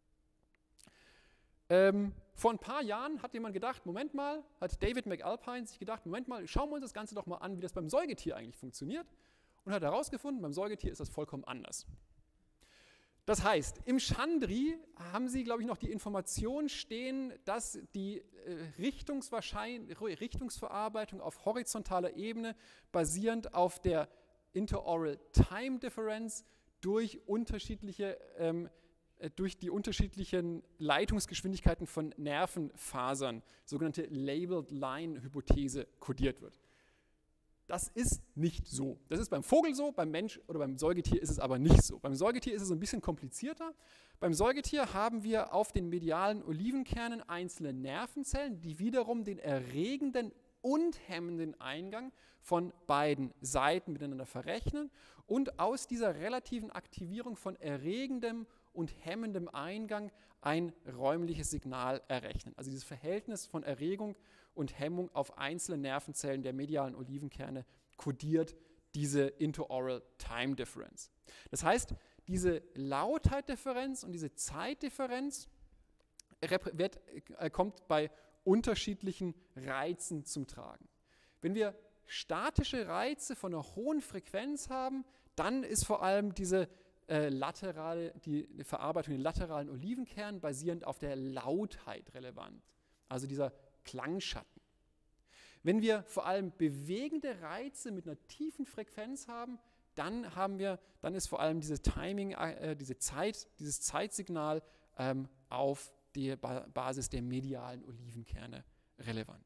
Ähm, vor ein paar Jahren hat jemand gedacht, Moment mal, hat David McAlpine sich gedacht, Moment mal, schauen wir uns das Ganze doch mal an, wie das beim Säugetier eigentlich funktioniert, und hat herausgefunden, beim Säugetier ist das vollkommen anders. Das heißt, im Chandri haben Sie, glaube ich, noch die Information stehen, dass die äh, Richtungsverarbeitung auf horizontaler Ebene basierend auf der Interoral Time Difference durch unterschiedliche, ähm, äh, durch die unterschiedlichen Leitungsgeschwindigkeiten von Nervenfasern, sogenannte Labeled Line Hypothese, kodiert wird. Das ist nicht so. Das ist beim Vogel so, beim Mensch oder beim Säugetier ist es aber nicht so. Beim Säugetier ist es ein bisschen komplizierter. Beim Säugetier haben wir auf den medialen Olivenkernen einzelne Nervenzellen, die wiederum den erregenden und hemmenden Eingang von beiden Seiten miteinander verrechnen und aus dieser relativen Aktivierung von erregendem und hemmendem Eingang ein räumliches Signal errechnen. Also dieses Verhältnis von Erregung und Hemmung auf einzelne Nervenzellen der medialen Olivenkerne kodiert diese Interoral Time Difference. Das heißt, diese Lautheitdifferenz und diese Zeitdifferenz wird, äh, kommt bei unterschiedlichen Reizen zum Tragen. Wenn wir statische Reize von einer hohen Frequenz haben, dann ist vor allem diese äh, laterale, die, die Verarbeitung in lateralen Olivenkernen basierend auf der Lautheit relevant, also dieser Klangschatten. Wenn wir vor allem bewegende Reize mit einer tiefen Frequenz haben, dann haben wir, dann ist vor allem diese Timing, äh, diese Zeit, dieses Zeitsignal ähm, auf der ba- Basis der medialen Olivenkerne relevant.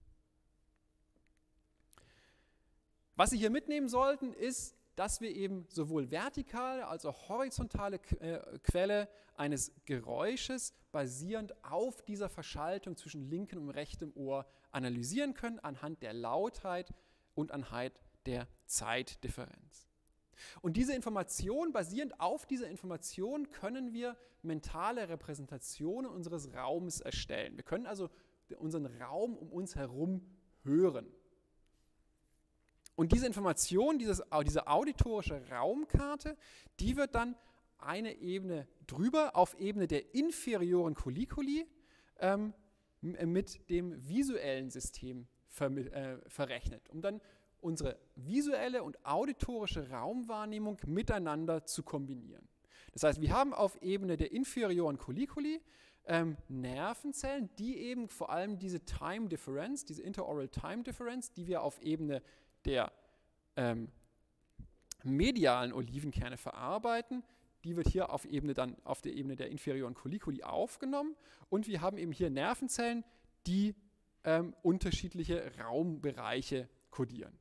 Was Sie hier mitnehmen sollten, ist, dass wir eben sowohl vertikale als auch horizontale äh, Quelle eines Geräusches basierend auf dieser Verschaltung zwischen linkem und rechtem Ohr analysieren können anhand der Lautheit und anhand der Zeitdifferenz. Und diese Information, basierend auf dieser Information, können wir mentale Repräsentationen unseres Raums erstellen. Wir können also unseren Raum um uns herum hören. Und diese Information, dieses, diese auditorische Raumkarte, die wird dann eine Ebene drüber, auf Ebene der inferioren Colliculi, ähm, mit dem visuellen System ver, äh, verrechnet, um dann unsere visuelle und auditorische Raumwahrnehmung miteinander zu kombinieren. Das heißt, wir haben auf Ebene der inferioren Colliculi ähm, Nervenzellen, die eben vor allem diese Time Difference, diese Interoral Time Difference, die wir auf Ebene der ähm, medialen Olivenkerne verarbeiten, die wird hier auf, Ebene dann, auf der Ebene der inferioren Colliculi aufgenommen und wir haben eben hier Nervenzellen, die ähm, unterschiedliche Raumbereiche kodieren.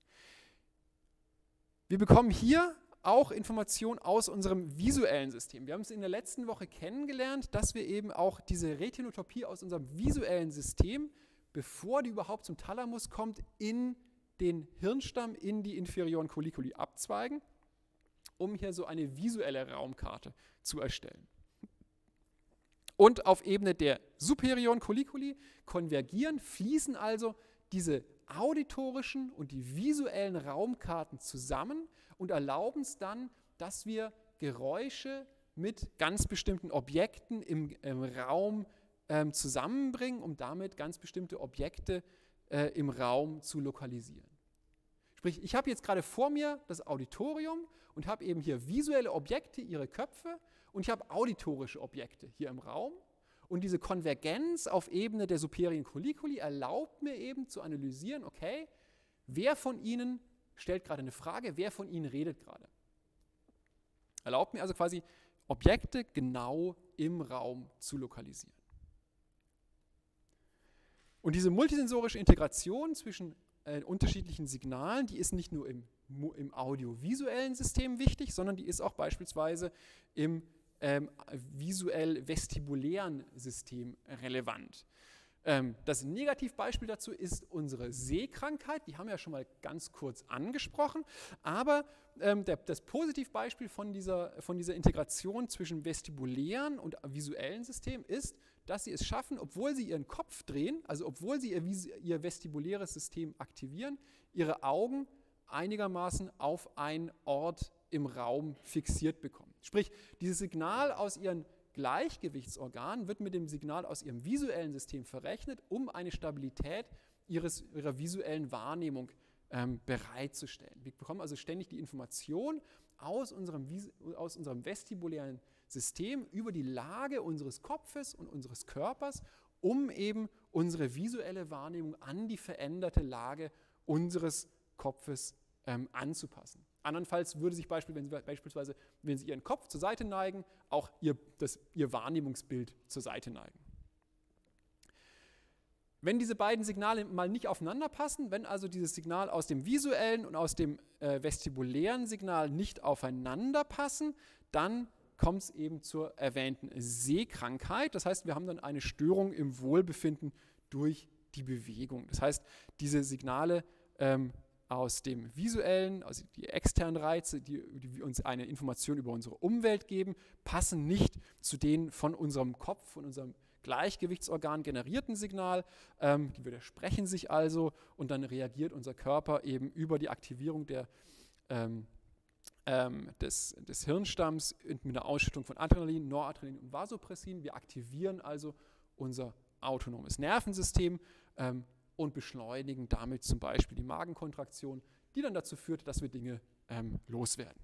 Wir bekommen hier auch Informationen aus unserem visuellen System. Wir haben es in der letzten Woche kennengelernt, dass wir eben auch diese Retinotopie aus unserem visuellen System, bevor die überhaupt zum Thalamus kommt, in den Hirnstamm in die inferioren Colliculi abzweigen, um hier so eine visuelle Raumkarte zu erstellen. Und auf Ebene der superioren Colliculi konvergieren, fließen also diese auditorischen und die visuellen Raumkarten zusammen und erlauben es dann, dass wir Geräusche mit ganz bestimmten Objekten im, im Raum ähm, zusammenbringen, um damit ganz bestimmte Objekte äh, im Raum zu lokalisieren. Sprich, ich habe jetzt gerade vor mir das Auditorium und habe eben hier visuelle Objekte, ihre Köpfe, und ich habe auditorische Objekte hier im Raum. Und diese Konvergenz auf Ebene der superioren Colliculi erlaubt mir eben zu analysieren, okay, wer von Ihnen stellt gerade eine Frage, wer von Ihnen redet gerade. Erlaubt mir also quasi, Objekte genau im Raum zu lokalisieren. Und diese multisensorische Integration zwischen äh, unterschiedlichen Signalen, die ist nicht nur im, im audiovisuellen System wichtig, sondern die ist auch beispielsweise im ähm, visuell-vestibulären System relevant. Ähm, das Negativbeispiel dazu ist unsere Sehkrankheit, die haben wir ja schon mal ganz kurz angesprochen, aber ähm, der, das Positivbeispiel von dieser, von dieser Integration zwischen vestibulären und visuellen System ist, dass sie es schaffen, obwohl sie ihren Kopf drehen, also obwohl sie ihr, ihr vestibuläres System aktivieren, ihre Augen einigermaßen auf einen Ort im Raum fixiert bekommen. Sprich, dieses Signal aus ihren Gleichgewichtsorganen wird mit dem Signal aus ihrem visuellen System verrechnet, um eine Stabilität ihres, ihrer visuellen Wahrnehmung ähm, bereitzustellen. Wir bekommen also ständig die Information aus unserem, aus unserem vestibulären System über die Lage unseres Kopfes und unseres Körpers, um eben unsere visuelle Wahrnehmung an die veränderte Lage unseres Kopfes ähm, anzupassen. Andernfalls würde sich beispielsweise, wenn Sie, beispielsweise, wenn Sie Ihren Kopf zur Seite neigen, auch Ihr, das, Ihr Wahrnehmungsbild zur Seite neigen. Wenn diese beiden Signale mal nicht aufeinander passen, wenn also dieses Signal aus dem visuellen und aus dem äh, vestibulären Signal nicht aufeinander passen, dann kommt es eben zur erwähnten Sehkrankheit. Das heißt, wir haben dann eine Störung im Wohlbefinden durch die Bewegung. Das heißt, diese Signale ähm, aus dem visuellen, also die externen Reize, die, die uns eine Information über unsere Umwelt geben, passen nicht zu den von unserem Kopf, von unserem Gleichgewichtsorgan generierten Signal. Ähm, die widersprechen sich also und dann reagiert unser Körper eben über die Aktivierung der ähm, ähm, des, des Hirnstamms mit einer Ausschüttung von Adrenalin, Noradrenalin und Vasopressin. Wir aktivieren also unser autonomes Nervensystem ähm, und beschleunigen damit zum Beispiel die Magenkontraktion, die dann dazu führt, dass wir Dinge ähm, loswerden.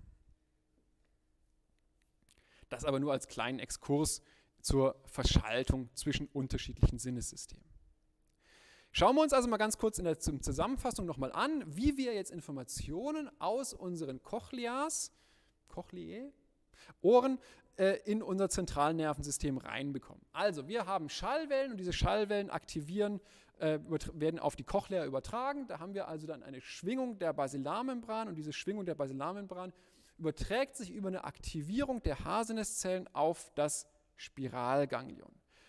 Das aber nur als kleinen Exkurs zur Verschaltung zwischen unterschiedlichen Sinnessystemen. Schauen wir uns also mal ganz kurz in der Zusammenfassung nochmal an, wie wir jetzt Informationen aus unseren Cochleas, Cochleae, Ohren äh, in unser Zentralnervensystem reinbekommen. Also wir haben Schallwellen und diese Schallwellen aktivieren, äh, werden auf die Cochlea übertragen. Da haben wir also dann eine Schwingung der Basilarmembran und diese Schwingung der Basilarmembran überträgt sich über eine Aktivierung der Haarsinneszellen auf das Spiralganglion.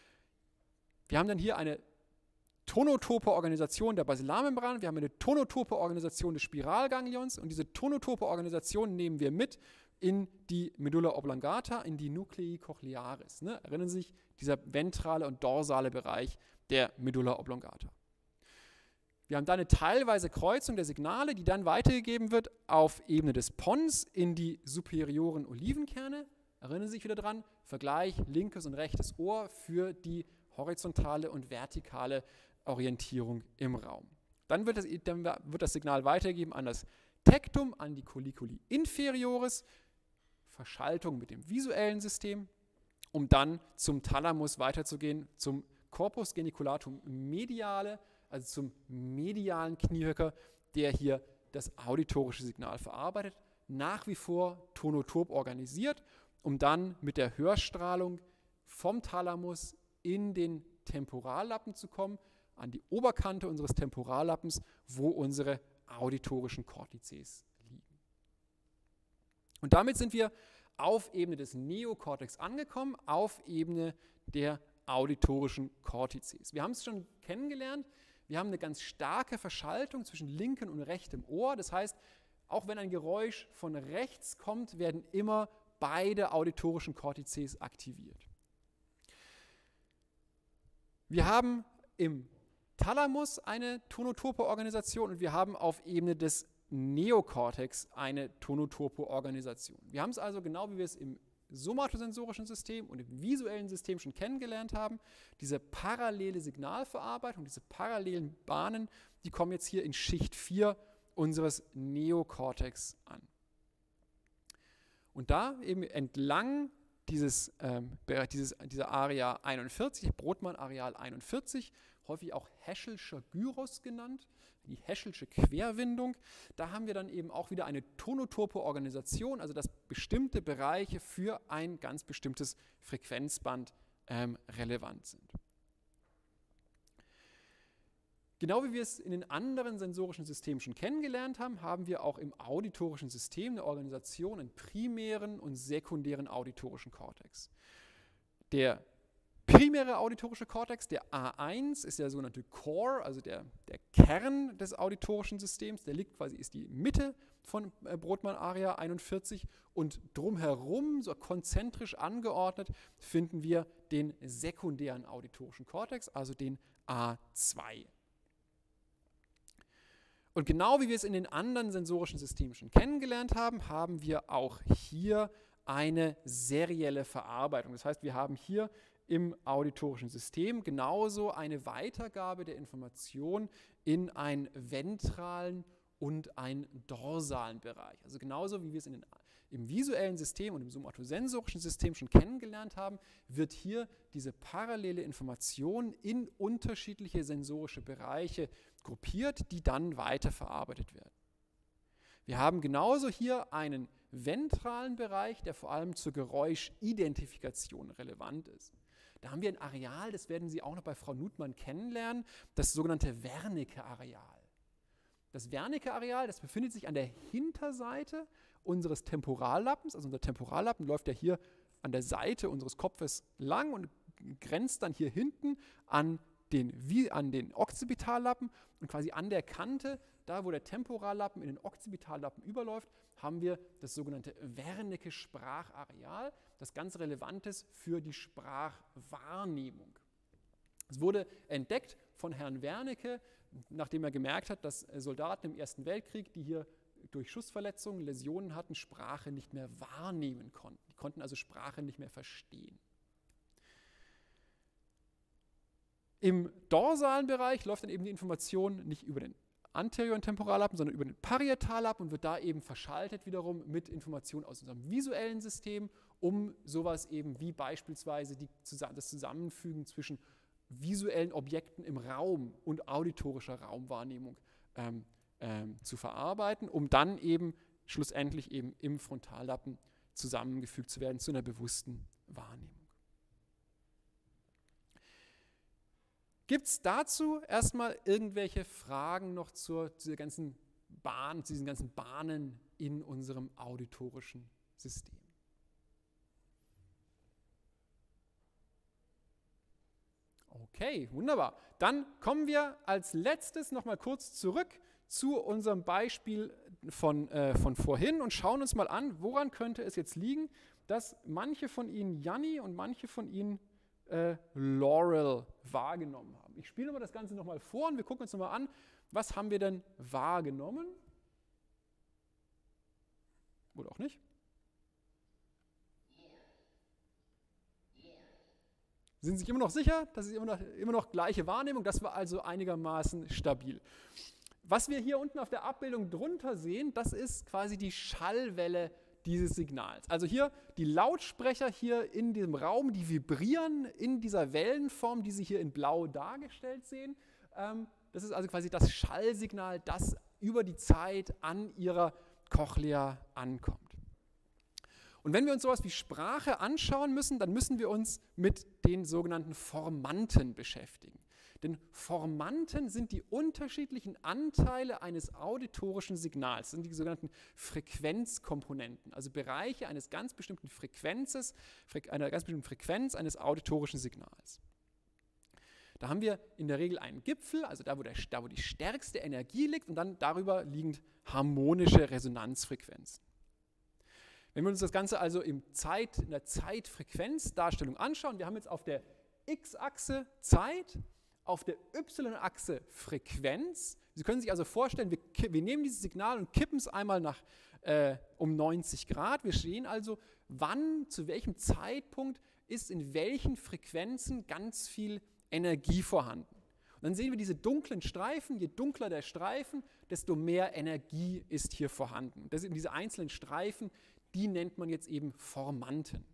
Wir haben dann hier eine tonotope Organisation der Basilarmembran, wir haben eine tonotope Organisation des Spiralganglions und diese tonotope Organisation nehmen wir mit in die Medulla oblongata, in die Nuclei cochlearis. Ne? Erinnern Sie sich, dieser ventrale und dorsale Bereich der Medulla oblongata. Wir haben dann eine teilweise Kreuzung der Signale, die dann weitergegeben wird auf Ebene des Pons in die superioren Olivenkerne. Erinnern Sie sich wieder dran, Vergleich linkes und rechtes Ohr für die horizontale und vertikale Orientierung im Raum. Dann wird das, dann wird das Signal weitergegeben an das Tectum, an die Colliculi inferioris, Verschaltung mit dem visuellen System, um dann zum Thalamus weiterzugehen, zum Corpus geniculatum mediale, also zum medialen Kniehöcker, der hier das auditorische Signal verarbeitet, nach wie vor tonotop organisiert, um dann mit der Hörstrahlung vom Thalamus in den Temporallappen zu kommen, an die Oberkante unseres Temporallappens, wo unsere auditorischen Cortices liegen. Und damit sind wir auf Ebene des Neokortex angekommen, auf Ebene der auditorischen Cortices. Wir haben es schon kennengelernt, wir haben eine ganz starke Verschaltung zwischen linkem und rechtem Ohr. Das heißt, auch wenn ein Geräusch von rechts kommt, werden immer beide auditorischen Cortices aktiviert. Wir haben im Thalamus eine tonotope Organisation und wir haben auf Ebene des Neokortex eine tonotope Organisation. Wir haben es also genau wie wir es im somatosensorischen System und im visuellen System schon kennengelernt haben, diese parallele Signalverarbeitung, diese parallelen Bahnen, die kommen jetzt hier in Schicht vier unseres Neokortex an. Und da eben entlang dieses, ähm, dieses, dieser Area einundvierzig, Brodmann-Areal einundvierzig, häufig auch Heschelscher Gyros genannt, die Heschelsche Querwindung, da haben wir dann eben auch wieder eine tonotope Organisation, also dass bestimmte Bereiche für ein ganz bestimmtes Frequenzband ähm, relevant sind. Genau wie wir es in den anderen sensorischen Systemen schon kennengelernt haben, haben wir auch im auditorischen System eine Organisation in primären und sekundären auditorischen Kortex. Der primäre auditorische Kortex, der A eins, ist der sogenannte Core, also der, der Kern des auditorischen Systems. Der liegt quasi, ist die Mitte von äh, Brodmann-Area einundvierzig und drumherum, so konzentrisch angeordnet, finden wir den sekundären auditorischen Kortex, also den A zwei. Und genau wie wir es in den anderen sensorischen Systemen schon kennengelernt haben, haben wir auch hier eine serielle Verarbeitung. Das heißt, wir haben hier im auditorischen System genauso eine Weitergabe der Information in einen ventralen und einen dorsalen Bereich. Also genauso wie wir es in den im visuellen System und im somatosensorischen System schon kennengelernt haben, wird hier diese parallele Information in unterschiedliche sensorische Bereiche gruppiert, die dann weiterverarbeitet werden. Wir haben genauso hier einen ventralen Bereich, der vor allem zur Geräuschidentifikation relevant ist. Da haben wir ein Areal, das werden Sie auch noch bei Frau Nutmann kennenlernen, das sogenannte Wernicke-Areal. Das Wernicke-Areal, das befindet sich an der Hinterseite unseres Temporallappens. Also unser Temporallappen läuft ja hier an der Seite unseres Kopfes lang und grenzt dann hier hinten an den, wie an den Occipitallappen. Und quasi an der Kante, da wo der Temporallappen in den Occipitallappen überläuft, haben wir das sogenannte Wernicke-Sprachareal, das ganz relevant ist für die Sprachwahrnehmung. Es wurde entdeckt von Herrn Wernicke, nachdem er gemerkt hat, dass Soldaten im Ersten Weltkrieg, die hier durch Schussverletzungen, Läsionen hatten, Sprache nicht mehr wahrnehmen konnten. Die konnten also Sprache nicht mehr verstehen. Im dorsalen Bereich läuft dann eben die Information nicht über den anterioren Temporallappen, sondern über den Parietallappen und wird da eben verschaltet wiederum mit Informationen aus unserem visuellen System, um sowas eben wie beispielsweise die, das Zusammenfügen zwischen visuellen Objekten im Raum und auditorischer Raumwahrnehmung ähm, ähm, zu verarbeiten, um dann eben schlussendlich eben im Frontallappen zusammengefügt zu werden zu einer bewussten Wahrnehmung. Gibt es dazu erstmal irgendwelche Fragen noch zur, zu, der ganzen Bahn, zu diesen ganzen Bahnen in unserem auditorischen System? Okay, wunderbar. Dann kommen wir als letztes nochmal kurz zurück zu unserem Beispiel von, äh, von vorhin und schauen uns mal an, woran könnte es jetzt liegen, dass manche von Ihnen Janni und manche von Ihnen äh, Laurel wahrgenommen haben. Ich spiele aber das Ganze nochmal vor und wir gucken uns nochmal an, was haben wir denn wahrgenommen? Oder auch nicht? Sind Sie sich immer noch sicher? Das ist immer noch, immer noch gleiche Wahrnehmung. Das war also einigermaßen stabil. Was wir hier unten auf der Abbildung drunter sehen, das ist quasi die Schallwelle dieses Signals. Also hier die Lautsprecher hier in diesem Raum, die vibrieren in dieser Wellenform, die Sie hier in blau dargestellt sehen. Ähm, das ist also quasi das Schallsignal, das über die Zeit an Ihrer Cochlea ankommt. Und wenn wir uns sowas wie Sprache anschauen müssen, dann müssen wir uns mit den sogenannten Formanten beschäftigen. Denn Formanten sind die unterschiedlichen Anteile eines auditorischen Signals. Das sind die sogenannten Frequenzkomponenten, also Bereiche eines ganz bestimmten Frequenzes, einer ganz bestimmten Frequenz eines auditorischen Signals. Da haben wir in der Regel einen Gipfel, also da wo, der, da, wo die stärkste Energie liegt, und dann darüber liegend harmonische Resonanzfrequenzen. Wenn wir uns das Ganze also im Zeit, in der Zeitfrequenzdarstellung anschauen, wir haben jetzt auf der X-Achse Zeit, auf der Y-Achse Frequenz. Sie können sich also vorstellen, wir, wir nehmen dieses Signal und kippen es einmal nach, äh, um neunzig Grad. Wir sehen also, wann, zu welchem Zeitpunkt ist in welchen Frequenzen ganz viel Energie vorhanden. Und dann sehen wir diese dunklen Streifen. Je dunkler der Streifen, desto mehr Energie ist hier vorhanden. Das sind diese einzelnen Streifen, die nennt man jetzt eben Formanten.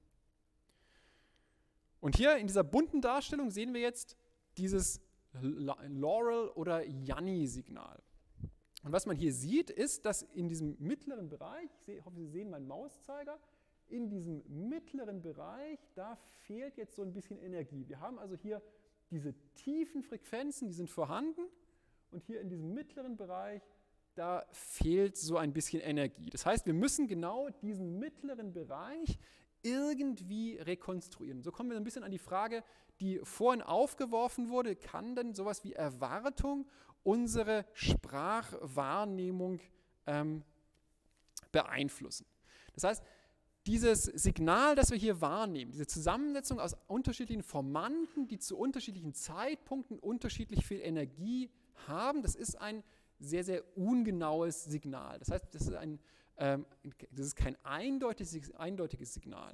Und hier in dieser bunten Darstellung sehen wir jetzt dieses Laurel- oder Janni-Signal. Und was man hier sieht, ist, dass in diesem mittleren Bereich, ich hoffe, Sie sehen meinen Mauszeiger, in diesem mittleren Bereich, da fehlt jetzt so ein bisschen Energie. Wir haben also hier diese tiefen Frequenzen, die sind vorhanden, und hier in diesem mittleren Bereich, da fehlt so ein bisschen Energie. Das heißt, wir müssen genau diesen mittleren Bereich irgendwie rekonstruieren. So kommen wir ein bisschen an die Frage, die vorhin aufgeworfen wurde, kann denn sowas wie Erwartung unsere Sprachwahrnehmung ähm, beeinflussen? Das heißt, dieses Signal, das wir hier wahrnehmen, diese Zusammensetzung aus unterschiedlichen Formanten, die zu unterschiedlichen Zeitpunkten unterschiedlich viel Energie haben, das ist ein sehr, sehr ungenaues Signal. Das heißt, das ist, ein, ähm, das ist kein eindeutiges, eindeutiges Signal.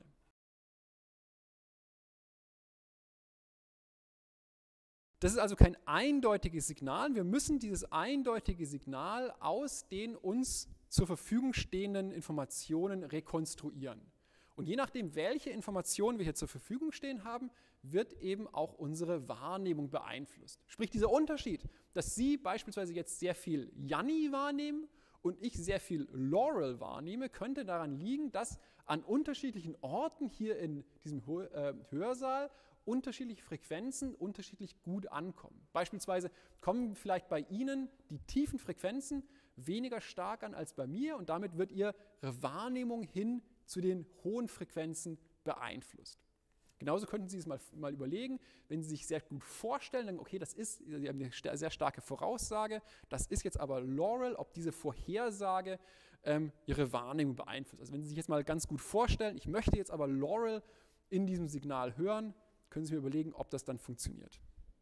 Das ist also kein eindeutiges Signal. Wir müssen dieses eindeutige Signal aus den uns zur Verfügung stehenden Informationen rekonstruieren. Und je nachdem, welche Informationen wir hier zur Verfügung stehen haben, wird eben auch unsere Wahrnehmung beeinflusst. Sprich, dieser Unterschied, dass Sie beispielsweise jetzt sehr viel Janni wahrnehmen und ich sehr viel Laurel wahrnehme, könnte daran liegen, dass an unterschiedlichen Orten hier in diesem Hörsaal unterschiedliche Frequenzen unterschiedlich gut ankommen. Beispielsweise kommen vielleicht bei Ihnen die tiefen Frequenzen weniger stark an als bei mir und damit wird Ihre Wahrnehmung hin zu den hohen Frequenzen beeinflusst. Genauso könnten Sie es mal, mal überlegen, wenn Sie sich sehr gut vorstellen, dann, okay, das ist, Sie haben eine sehr starke Voraussage, das ist jetzt aber Laurel, ob diese Vorhersage ähm, Ihre Wahrnehmung beeinflusst. Also wenn Sie sich jetzt mal ganz gut vorstellen, ich möchte jetzt aber Laurel in diesem Signal hören, können Sie mir überlegen, ob das dann funktioniert.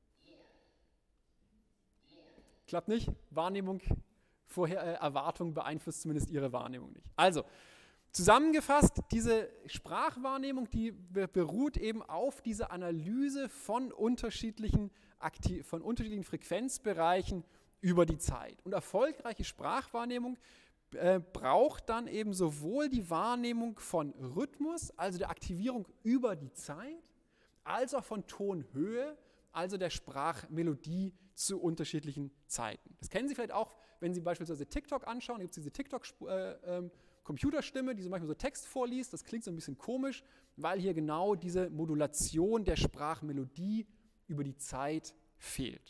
Klappt nicht? Wahrnehmung, Vorher, äh, Erwartung beeinflusst zumindest Ihre Wahrnehmung nicht. Also, zusammengefasst, diese Sprachwahrnehmung, die beruht eben auf dieser Analyse von unterschiedlichen, Aktiv- von unterschiedlichen Frequenzbereichen über die Zeit. Und erfolgreiche Sprachwahrnehmung äh, braucht dann eben sowohl die Wahrnehmung von Rhythmus, also der Aktivierung über die Zeit, als auch von Tonhöhe, also der Sprachmelodie zu unterschiedlichen Zeiten. Das kennen Sie vielleicht auch, wenn Sie beispielsweise TikTok anschauen, da gibt es diese TikTok-Computerstimme, äh, die so manchmal so Text vorliest, das klingt so ein bisschen komisch, weil hier genau diese Modulation der Sprachmelodie über die Zeit fehlt.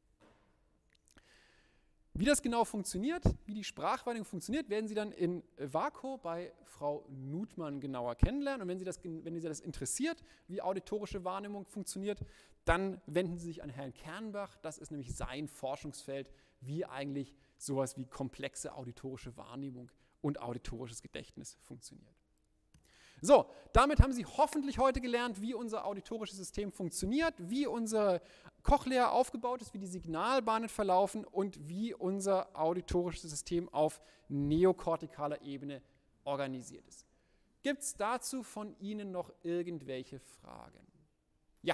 Wie das genau funktioniert, wie die Sprachwahrnehmung funktioniert, werden Sie dann in Vaco bei Frau Nutmann genauer kennenlernen. Und wenn Sie das, wenn Sie das interessiert, wie auditorische Wahrnehmung funktioniert, dann wenden Sie sich an Herrn Kernbach. Das ist nämlich sein Forschungsfeld, wie eigentlich sowas wie komplexe auditorische Wahrnehmung und auditorisches Gedächtnis funktioniert. So, damit haben Sie hoffentlich heute gelernt, wie unser auditorisches System funktioniert, wie unsere Cochlea aufgebaut ist, wie die Signalbahnen verlaufen und wie unser auditorisches System auf neokortikaler Ebene organisiert ist. Gibt es dazu von Ihnen noch irgendwelche Fragen? Ja.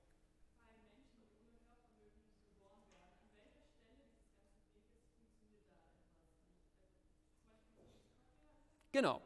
Genau.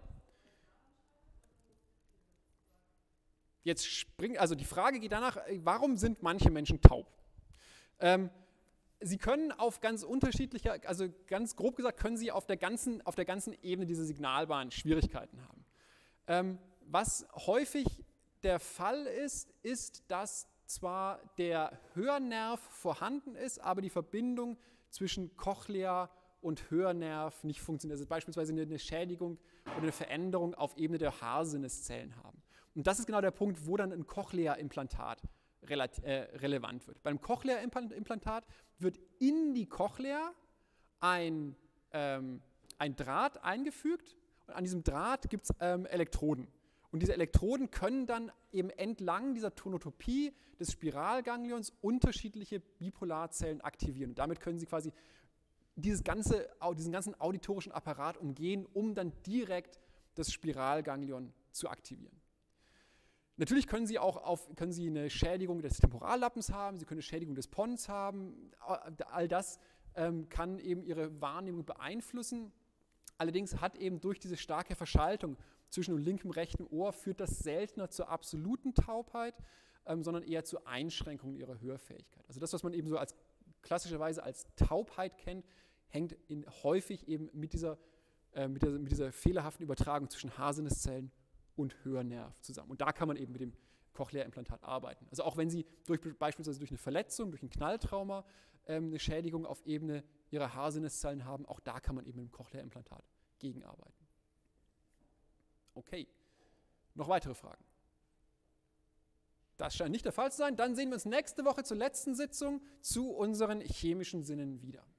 Jetzt springt, also die Frage geht danach, warum sind manche Menschen taub? Ähm, sie können auf ganz unterschiedlicher, also ganz grob gesagt, können sie auf der ganzen, auf der ganzen Ebene dieser Signalbahn Schwierigkeiten haben. Ähm, was häufig der Fall ist, ist, dass zwar der Hörnerv vorhanden ist, aber die Verbindung zwischen Cochlea und Hörnerv nicht funktioniert. Also beispielsweise eine Schädigung oder eine Veränderung auf Ebene der Haarsinneszellen haben. Und das ist genau der Punkt, wo dann ein Cochlea-Implantat rele äh, relevant wird. Beim Cochlea-Implantat wird in die Cochlea ein, ähm, ein Draht eingefügt und an diesem Draht gibt es ähm, Elektroden. Und diese Elektroden können dann eben entlang dieser Tonotopie des Spiralganglions unterschiedliche Bipolarzellen aktivieren. Und damit können sie quasi dieses ganze, diesen ganzen auditorischen Apparat umgehen, um dann direkt das Spiralganglion zu aktivieren. Natürlich können Sie auch auf, können Sie eine Schädigung des Temporallappens haben, Sie können eine Schädigung des Pons haben. All das ähm, kann eben Ihre Wahrnehmung beeinflussen. Allerdings hat eben durch diese starke Verschaltung zwischen dem linken und rechten Ohr führt das seltener zur absoluten Taubheit, ähm, sondern eher zu Einschränkungen Ihrer Hörfähigkeit. Also das, was man eben so als klassischerweise als Taubheit kennt, hängt in, häufig eben mit dieser, äh, mit, dieser, mit dieser fehlerhaften Übertragung zwischen Haarsinneszellen und Hörnerv zusammen. Und da kann man eben mit dem Cochlea-Implantat arbeiten. Also auch wenn Sie durch, beispielsweise durch eine Verletzung, durch ein Knalltrauma ähm, eine Schädigung auf Ebene Ihrer Haarsinneszellen haben, auch da kann man eben mit dem Cochlea-Implantat gegenarbeiten. Okay, noch weitere Fragen? Das scheint nicht der Fall zu sein. Dann sehen wir uns nächste Woche zur letzten Sitzung zu unseren chemischen Sinnen wieder.